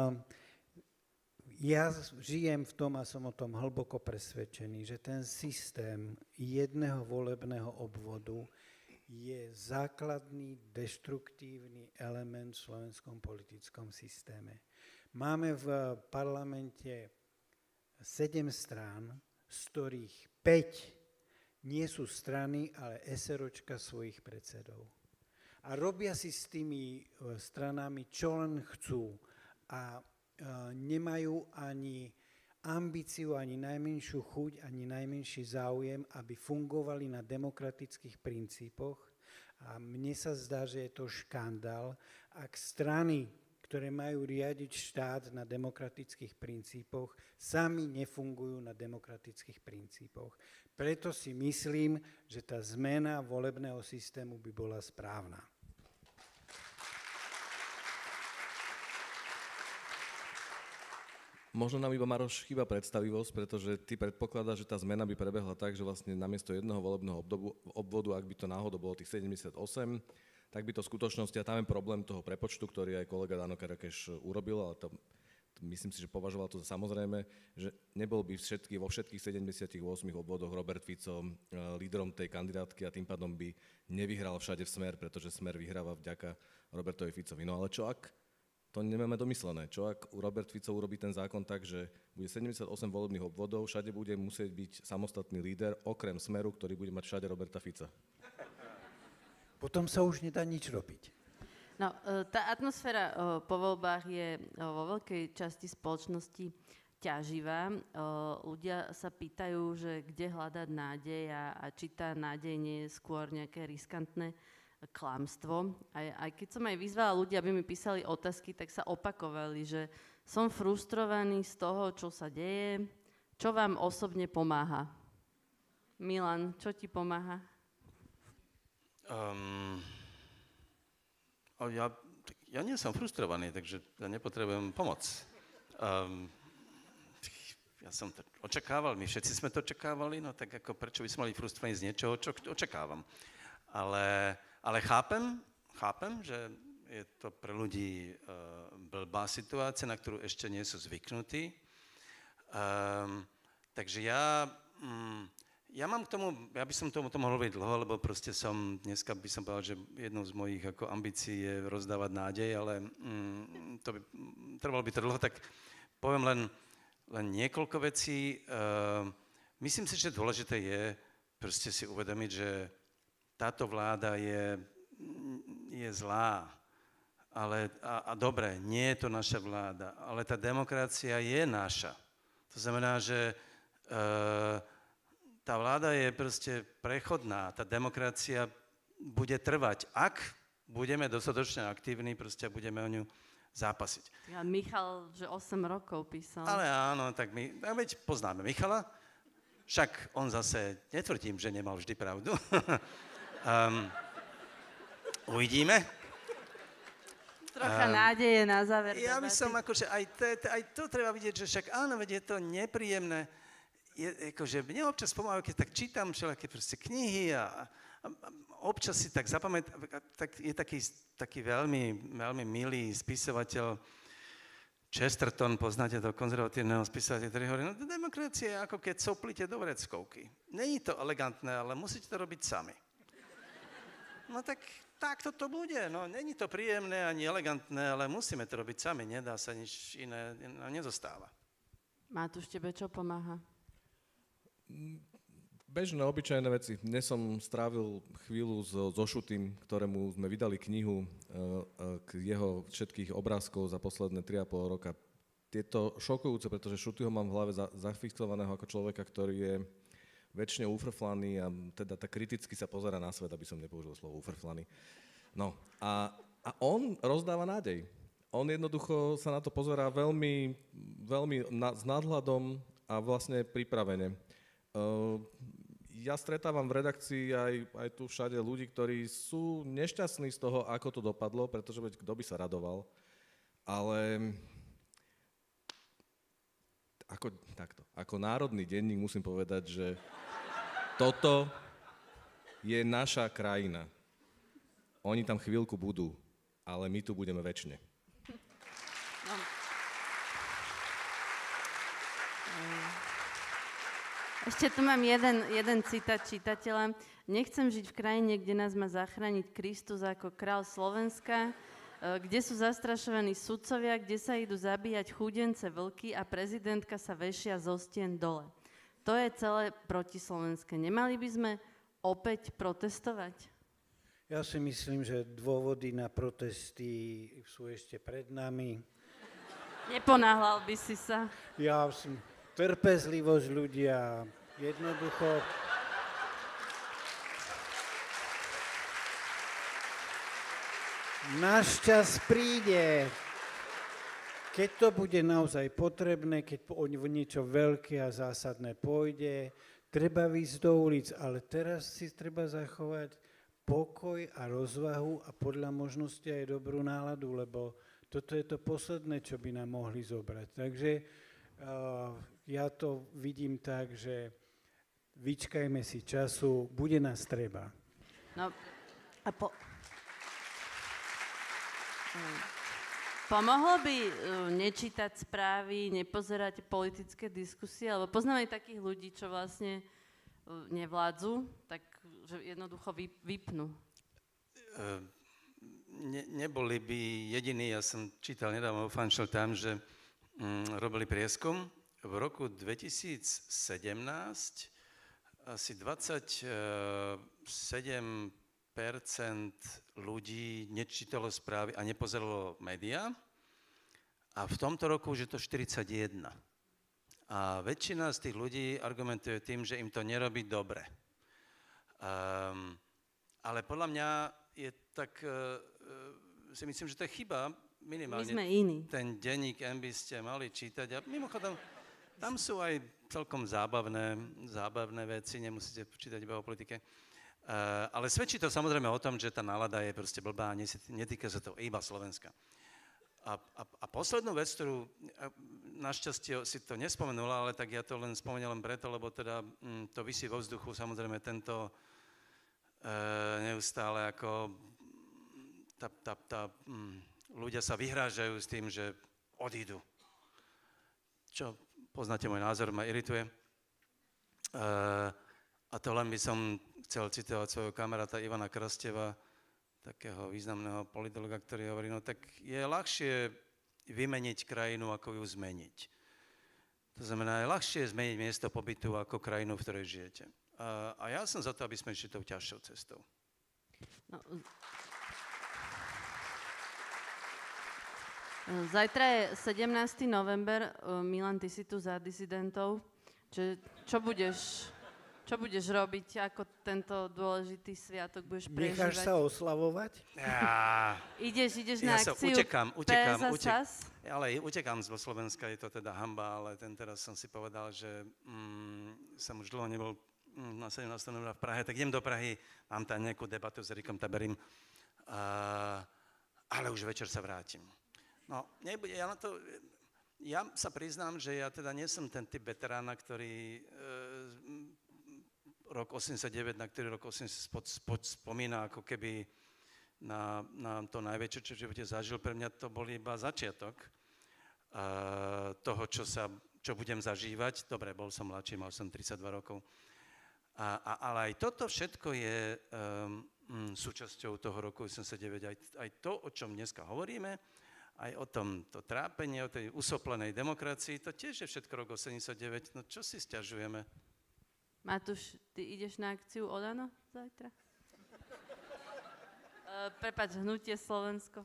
ja žijem v tom a som o tom hlboko presvedčený, že ten systém jedného volebného obvodu je základný deštruktívny element v slovenskom politickom systéme. Máme v parlamente 7 strán, z ktorých 5 nie sú strany, ale SROčka svojich predsedov. A robia si s tými stranami, čo len chcú a nemajú ani ambíciu, ani najmenšiu chuť, ani najmenší záujem, aby fungovali na demokratických princípoch. A mne sa zdá, že je to škandál, ak strany, ktoré majú riadiť štát na demokratických princípoch, sami nefungujú na demokratických princípoch. Preto si myslím, že tá zmena volebného systému by bola správna. Možno nám iba, Maroš, chýba predstavivosť, pretože ty predpokladáš, že tá zmena by prebehla tak, že vlastne namiesto jedného volebného obvodu, ak by to náhodou bolo tých 78, tak by to v skutočnosti, a tam je problém toho prepočtu, ktorý aj kolega Dano Kerekeš urobil, ale to myslím si, že považoval to za samozrejme, že nebol by vo všetkých 78 obvodoch Robert Fico lídrom tej kandidátky a tým pádom by nevyhral všade v Smer, pretože Smer vyhráva vďaka Robertovi Ficovi. No ale čo ak to nemáme domyslené? Čo ak Robert Fico urobí ten zákon tak, že bude 78 volebných obvodov, všade bude musieť byť samostatný líder, okrem Smeru, ktorý bude mať všade Roberta Fica? Potom sa už nedá nič robiť. No, tá atmosféra po voľbách je vo veľkej časti spoločnosti ťaživá. Ľudia sa pýtajú, že kde hľadať nádej a či tá nádej nie je skôr nejaké riskantné klamstvo. Aj keď som aj vyzvala ľudí, aby mi písali otázky, tak sa opakovali, že som frustrovaný z toho, čo sa deje. Čo vám osobne pomáha? Milan, čo ti pomáha? Ja nie som frustrovaný, takže ja nepotrebujem pomoc. Ja som to očakával, my všetci sme to očakávali, no tak ako prečo by sme mali frustrovaní z niečoho, čo očakávam. Ale chápem, že je to pre ľudí blbá situácia, na ktorú ešte nie sú zvyknutí. Takže ja mám k tomu, ja by som tomu mohol hovoriť dlho, lebo proste dneska by som povedal, že jednou z mojich ako ambícií je rozdávať nádej, ale trvalo by to dlho, tak poviem len niekoľko vecí. Myslím si, že dôležité je proste si uvedomiť, že táto vláda je zlá, a dobre, nie je to naša vláda, ale tá demokracia je naša. To znamená, že tá vláda je proste prechodná, tá demokracia bude trvať, ak budeme dostatočne aktívni, proste budeme o ňu zápasiť. Ja, Michal, že 8 rokov písal. Ale áno, tak veď poznáme Michala, však on zase, netvrdím, že nemal vždy pravdu. Uvidíme. Trocha nádeje na záver. Ja by som akože aj to treba vidieť, že však áno, veď je to nepríjemné. Akože mne občas pomáhajú, keď tak čítam všelaké proste knihy a občas si tak zapamätám, tak je taký veľmi, veľmi milý spisovateľ Chesterton, poznáte to, konzervatívneho spisovateľa, ktorý hovorí, no demokracia je ako keď soplíte do vreckovky. Není to elegantné, ale musíte to robiť sami. No tak to bude, no není to príjemné ani elegantné, ale musíme to robiť sami, nedá sa nič iné, nezostáva. Matúš, tebe čo pomáha? Bežné, obyčajné veci. Dnes som strávil chvíľu so Šutým, ktorému sme vydali knihu k jeho všetkých obrázkov za posledné 3,5 roka. Je to šokujúce, pretože Šutýho mám v hlave zafixovaného ako človeka, ktorý je väčšine ufrflaný a teda tak kriticky sa pozerá na svet, aby som nepoužil slovo ufrflaný. No a on rozdáva nádej. On jednoducho sa na to pozerá veľmi, veľmi s nadhľadom a vlastne pripravene. Ja stretávam v redakcii aj tu všade ľudí, ktorí sú nešťastní z toho, ako to dopadlo, pretože kto by sa radoval. Ale ako národný denník musím povedať, že toto je naša krajina. Oni tam chvíľku budú, ale my tu budeme večne. No. Ešte tu mám jeden citát čitateľa. Nechcem žiť v krajine, kde nás má zachrániť Kristus ako král Slovenska, kde sú zastrašovaní sudcovia, kde sa idú zabíjať chúdence vlky a prezidentka sa vešia zo stien dole. To je celé protislovenské. Nemali by sme opäť protestovať? Ja si myslím, že dôvody na protesty sú ešte pred nami. Neponáhľal by si sa. Ja som... Trpezlivosť ľudia, jednoducho... Náš čas príde, keď to bude naozaj potrebné, keď o niečo veľké a zásadné pôjde, treba výjsť do ulic, ale teraz si treba zachovať pokoj a rozvahu a podľa možnosti aj dobrú náladu, lebo toto je to posledné, čo by nám mohli zobrať. Takže ja to vidím tak, že vyčkajme si času, bude nás treba. No a pomohlo by nečítať správy, nepozerať politické diskusie, lebo poznám aj takých ľudí, čo vlastne nevládzu, tak že jednoducho vypnú. Neboli by jediní, ja som čítal nedávno v Financial Times, že robili prieskum. V roku 2017 asi 27% ľudí nečítalo správy a nepozeralo médiá. A v tomto roku už je to 41. A väčšina z tých ľudí argumentuje tým, že im to nerobí dobre. Ale podľa mňa je tak, si myslím, že to je chyba, minimálne. My sme iní. Ten denník N by ste mali čítať. A mimochodom, tam sú aj celkom zábavné veci, nemusíte čítať iba o politike. Ale svedčí to samozrejme o tom, že tá nálada je proste blbá a netýka sa to iba Slovenska. A poslednú vec, ktorú našťastie si to nespomenula, ale tak ja to len spomenul len preto, lebo teda to visí vo vzduchu, samozrejme tento neustále ako ľudia sa vyhrážajú s tým, že odídu. Čo poznáte môj názor, ma irituje. A to len by som chcel citovať svojho kamaráta Ivana Krasteva, takého významného politologa, ktorý hovorí, no tak je ľahšie vymeniť krajinu, ako ju zmeniť. To znamená, je ľahšie zmeniť miesto pobytu ako krajinu, v ktorej žijete. A ja som za to, aby sme išli tou ťažšou cestou. No. Zajtra je 17. november. Milan, ty si tu za disidentov. Čo budeš robiť? Ako tento dôležitý sviatok budeš prežívať? Necháš sa oslavovať? Ja. Ideš na akciu utekám. SAS? Ale utekám zo Slovenska, je to teda hanba, ale teraz som si povedal, že som už dlho nebol na 17. novembra v Prahe, tak idem do Prahy, mám tam nejakú debatu s Erikom Taberim, ale už večer sa vrátim. No, ja sa priznám, že ja teda nie som ten typ veterána, ktorý rok 89, na ktorý rok 80 spomína ako keby na to najväčšie, čo v živote zažil. Pre mňa to bol iba začiatok toho, čo budem zažívať. Dobre, bol som mladší, mal som 32 rokov. Ale aj toto všetko je súčasťou toho roku 89. Aj to, o čom dneska hovoríme, aj o tom to trápenie, o tej usoplenej demokracii, to tiež je všetko rok 89. No čo si sťažujeme? Matúš, ty ideš na akciu Olano zajtra? Prepáč, Hnutie Slovensko.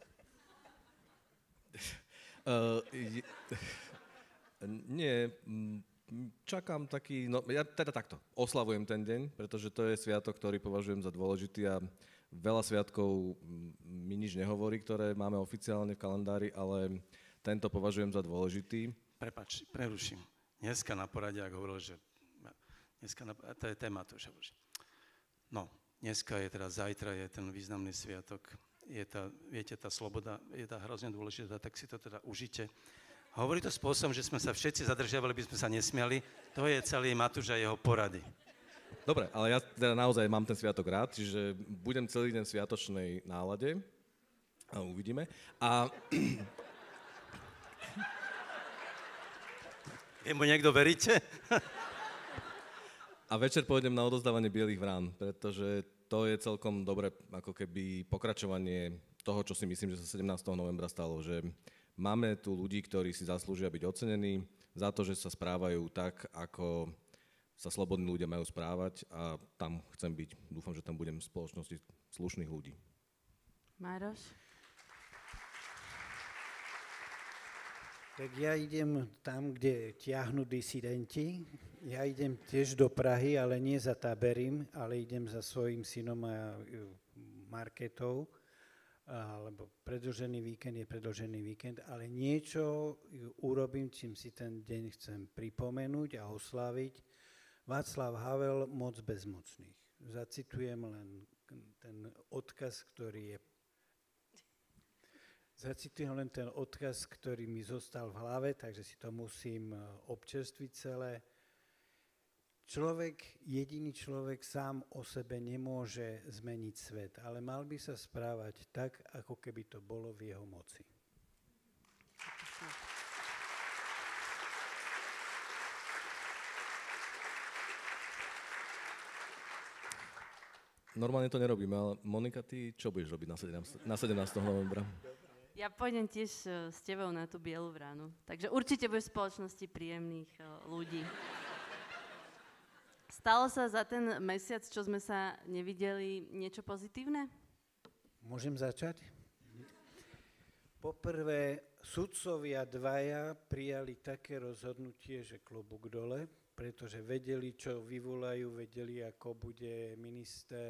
Nie, čakám taký, no ja teda takto, oslavujem ten deň, pretože to je sviatok, ktorý považujem za dôležitý a veľa sviatkov mi nič nehovorí, ktoré máme oficiálne v kalendári, ale tento považujem za dôležitý. Prepáč, preruším. Dneska na porade, ak hovoril, že to je téma, to už hovorí. No, dneska je teda, zajtra je ten významný sviatok. Viete, tá sloboda je tá hrozne dôležitá, tak si to teda užite. Hovorí to spôsobom, že sme sa všetci zadržiavali, by sme sa nesmiali. To je celý Matúš a jeho porady. Dobre, ale ja teda naozaj mám ten sviatok rád, čiže budem celý deň v sviatočnej nálade. A uvidíme. A Mu niekto veríte? A večer pôjdem na odozdávanie bielých vrán, pretože to je celkom dobre ako keby pokračovanie toho, čo si myslím, že sa 17. novembra stalo, že máme tu ľudí, ktorí si zaslúžia byť ocenení za to, že sa správajú tak, ako sa slobodní ľudia majú správať a tam chcem byť. Dúfam, že tam budem v spoločnosti slušných ľudí. Mároš? Tak ja idem tam, kde tiahnu disidenti. Ja idem tiež do Prahy, ale nie za Taberim, ale idem za svojím synom a Marketou, lebo predĺžený víkend je predĺžený víkend, ale niečo urobím, čím si ten deň chcem pripomenúť a osláviť. Václav Havel, Moc bezmocných. Zacitujem len ten odkaz, ktorý mi zostal v hlave, takže si to musím občerstviť celé. Jediný človek sám o sebe nemôže zmeniť svet, ale mal by sa správať tak, ako keby to bolo v jeho moci. Normálne to nerobíme, ale Monika, ty čo budeš robiť na 17. novembra? Ja pôjdem tiež s tebou na tú bielu vranu. Takže určite budeš v spoločnosti príjemných ľudí. Stalo sa za ten mesiac, čo sme sa nevideli, niečo pozitívne? Môžem začať? Poprvé, sudcovia dvaja prijali také rozhodnutie, že klobúk dole, pretože vedeli, čo vyvolajú, vedeli, ako bude minister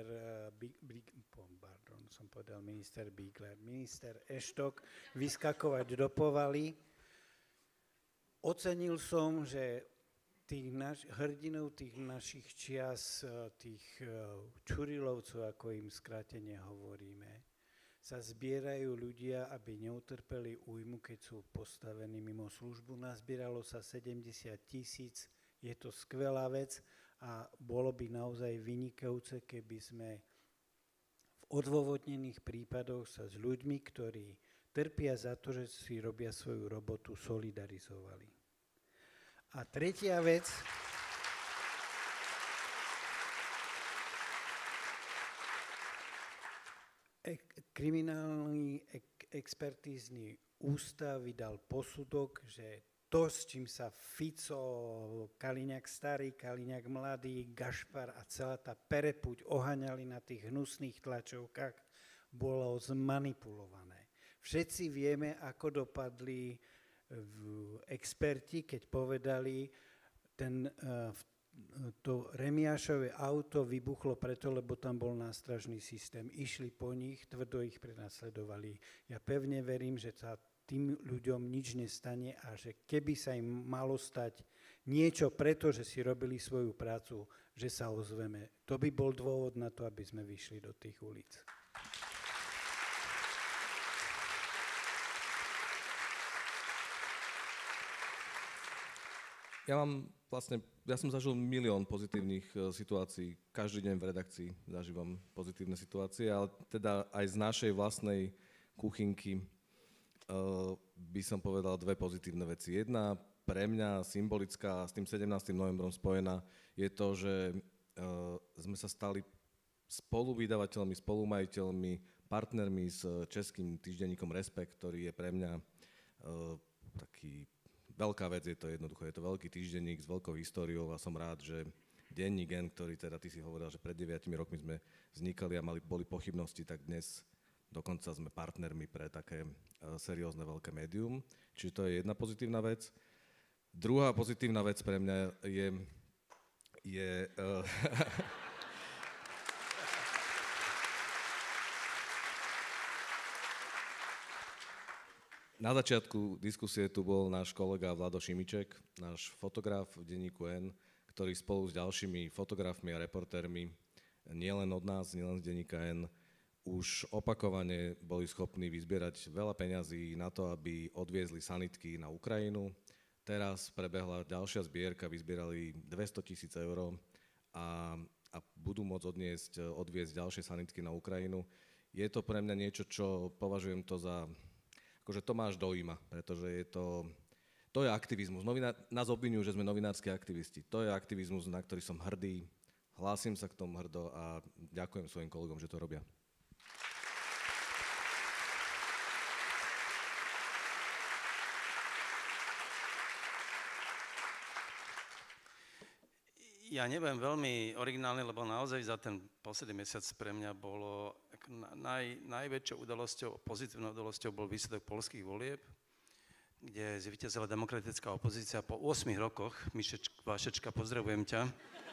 Eštok vyskakovať do povaly. Ocenil som, že hrdinov tých našich čias, tých Čurilovcov, ako im skrátene hovoríme, sa zbierajú ľudia, aby neutrpeli újmu, keď sú postavení mimo službu. Nazbieralo sa 70 000, je to skvelá vec a bolo by naozaj vynikajúce, keby sme v odôvodnených prípadoch sa s ľuďmi, ktorí trpia za to, že si robia svoju robotu, solidarizovali. A tretia vec, kriminálny expertízny ústav vydal posudok, že to, s čím sa Fico, Kaliňák starý, Kaliňák mladý, Gašpar a celá tá perepuť oháňali na tých hnusných tlačovkách, bolo zmanipulované. Všetci vieme, ako dopadli experti, keď povedali, to Remiášové auto vybuchlo preto, lebo tam bol nástražný systém. Išli po nich, tvrdo ich prenasledovali. Ja pevne verím, že sa tým ľuďom nič nestane a že keby sa im malo stať niečo preto, že si robili svoju prácu, že sa ozveme. To by bol dôvod na to, aby sme vyšli do tých ulic. Ja som zažil milión pozitívnych situácií. Každý deň v redakcii zažívam pozitívne situácie, ale teda aj z našej vlastnej kuchynky by som povedal dve pozitívne veci. Jedna pre mňa symbolická, s tým 17. novembrom spojená, je to, že sme sa stali spoluvydavateľmi, spolumajiteľmi, partnermi s českým týždenníkom Respekt, ktorý je pre mňa taký veľká vec, je to jednoducho, je to veľký týždenník s veľkou históriou a som rád, že denník N, ktorý teda ty si hovoril, že pred 9 rokmi sme vznikali a boli pochybnosti, tak dnes dokonca sme partnermi pre také seriózne veľké médium. Čiže to je jedna pozitívna vec. Druhá pozitívna vec pre mňa je na začiatku diskusie tu bol náš kolega Vlado Šimiček, náš fotograf v denníku N, ktorý spolu s ďalšími fotografmi a reportérmi, nielen od nás, nielen z denníka N, už opakovane boli schopní vyzbierať veľa peňazí na to, aby odviezli sanitky na Ukrajinu. Teraz prebehla ďalšia zbierka, vyzbierali 200 000 eur a budú môcť odviezť ďalšie sanitky na Ukrajinu. Je to pre mňa niečo, čo považujem to za, akože to máš dojíma, pretože to je aktivizmus. Nás obvinujú, že sme novinársky aktivisti. To je aktivizmus, na ktorý som hrdý, hlásim sa k tomu hrdo a ďakujem svojim kolegom, že to robia. Ja nebudem veľmi originálny, lebo naozaj za ten posledný mesiac pre mňa bolo najväčšou udalosťou, pozitívnou udalosťou bol výsledok poľských volieb, kde zvíťazila demokratická opozícia po 8 rokoch. Vašečka, pozdravujem ťa.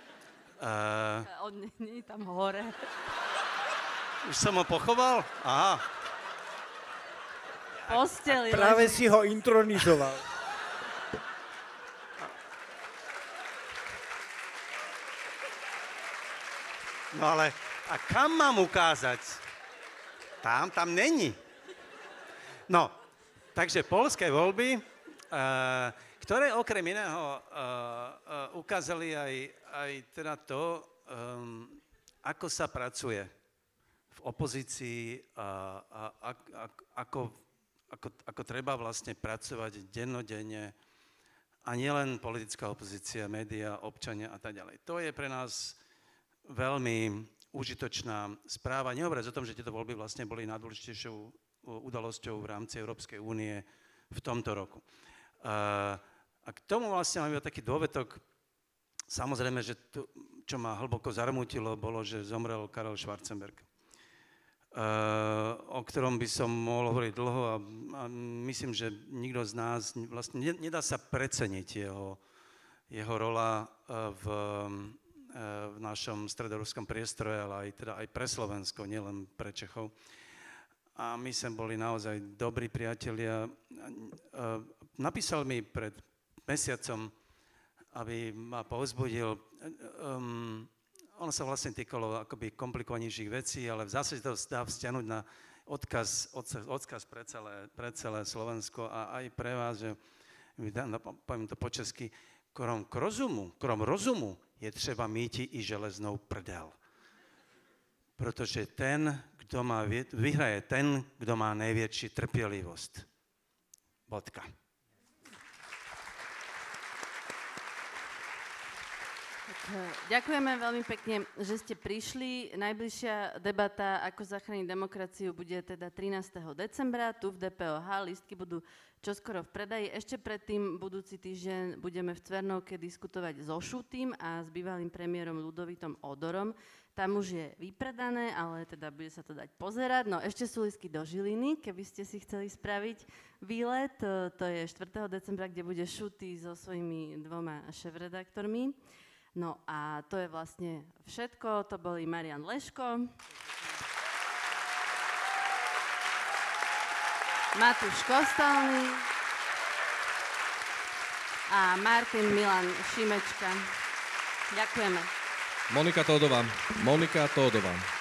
On nie je tam hore. Už som ho pochoval? Aha. Posteli. Práve si ho intronizoval. No ale, a kam mám ukázať? Tam není. No, takže poľské voľby, ktoré okrem iného ukázali aj teda to, ako sa pracuje v opozícii a ako treba vlastne pracovať dennodenne a nielen politická opozícia, médiá, občania a tak ďalej. To je pre nás veľmi užitočná správa. Nehovoriac o tom, že tieto voľby vlastne boli najdôležitejšou udalosťou v rámci Európskej únie v tomto roku. A k tomu vlastne mám taký dôvetok. Samozrejme, že to, čo ma hlboko zarmútilo, bolo, že zomrel Karel Schwarzenberg, o ktorom by som mohol hovoriť dlho a myslím, že nikto z nás vlastne nedá sa preceniť jeho rola v našom stredoruskom priestore, ale aj pre Slovensko, nielen pre Čechov. A my sme boli naozaj dobrí priatelia. Napísal mi pred mesiacom, aby ma povzbudil. Ono sa vlastne týkalo akoby komplikovanejších vecí, ale v zásade to dá vzťahnuť na odkaz pre celé Slovensko a aj pre vás, že poviem to po česky, krom rozumu je třeba míti i železnou prdel. Protože vyhraje ten, kdo má největší trpělivost. Bodka. Ďakujeme veľmi pekne, že ste prišli. Najbližšia debata, ako zachrániť demokraciu, bude teda 13. decembra tu v DPOH. Lístky budú čoskoro v predaji. Ešte predtým budúci týždeň budeme v Cvernovke diskutovať so Šutým a s bývalým premiérom Ľudovítom Odorom. Tam už je vypredané, ale teda bude sa to dať pozerať. No ešte sú lístky do Žiliny, keby ste si chceli spraviť výlet. To je 4. decembra, kde bude Šutý so svojimi 2 šéfredaktormi. No a to je vlastne všetko. To boli Marian Leško, Matúš Kostelný a Martin Milan Šimečka. Ďakujeme. Monika Tódová.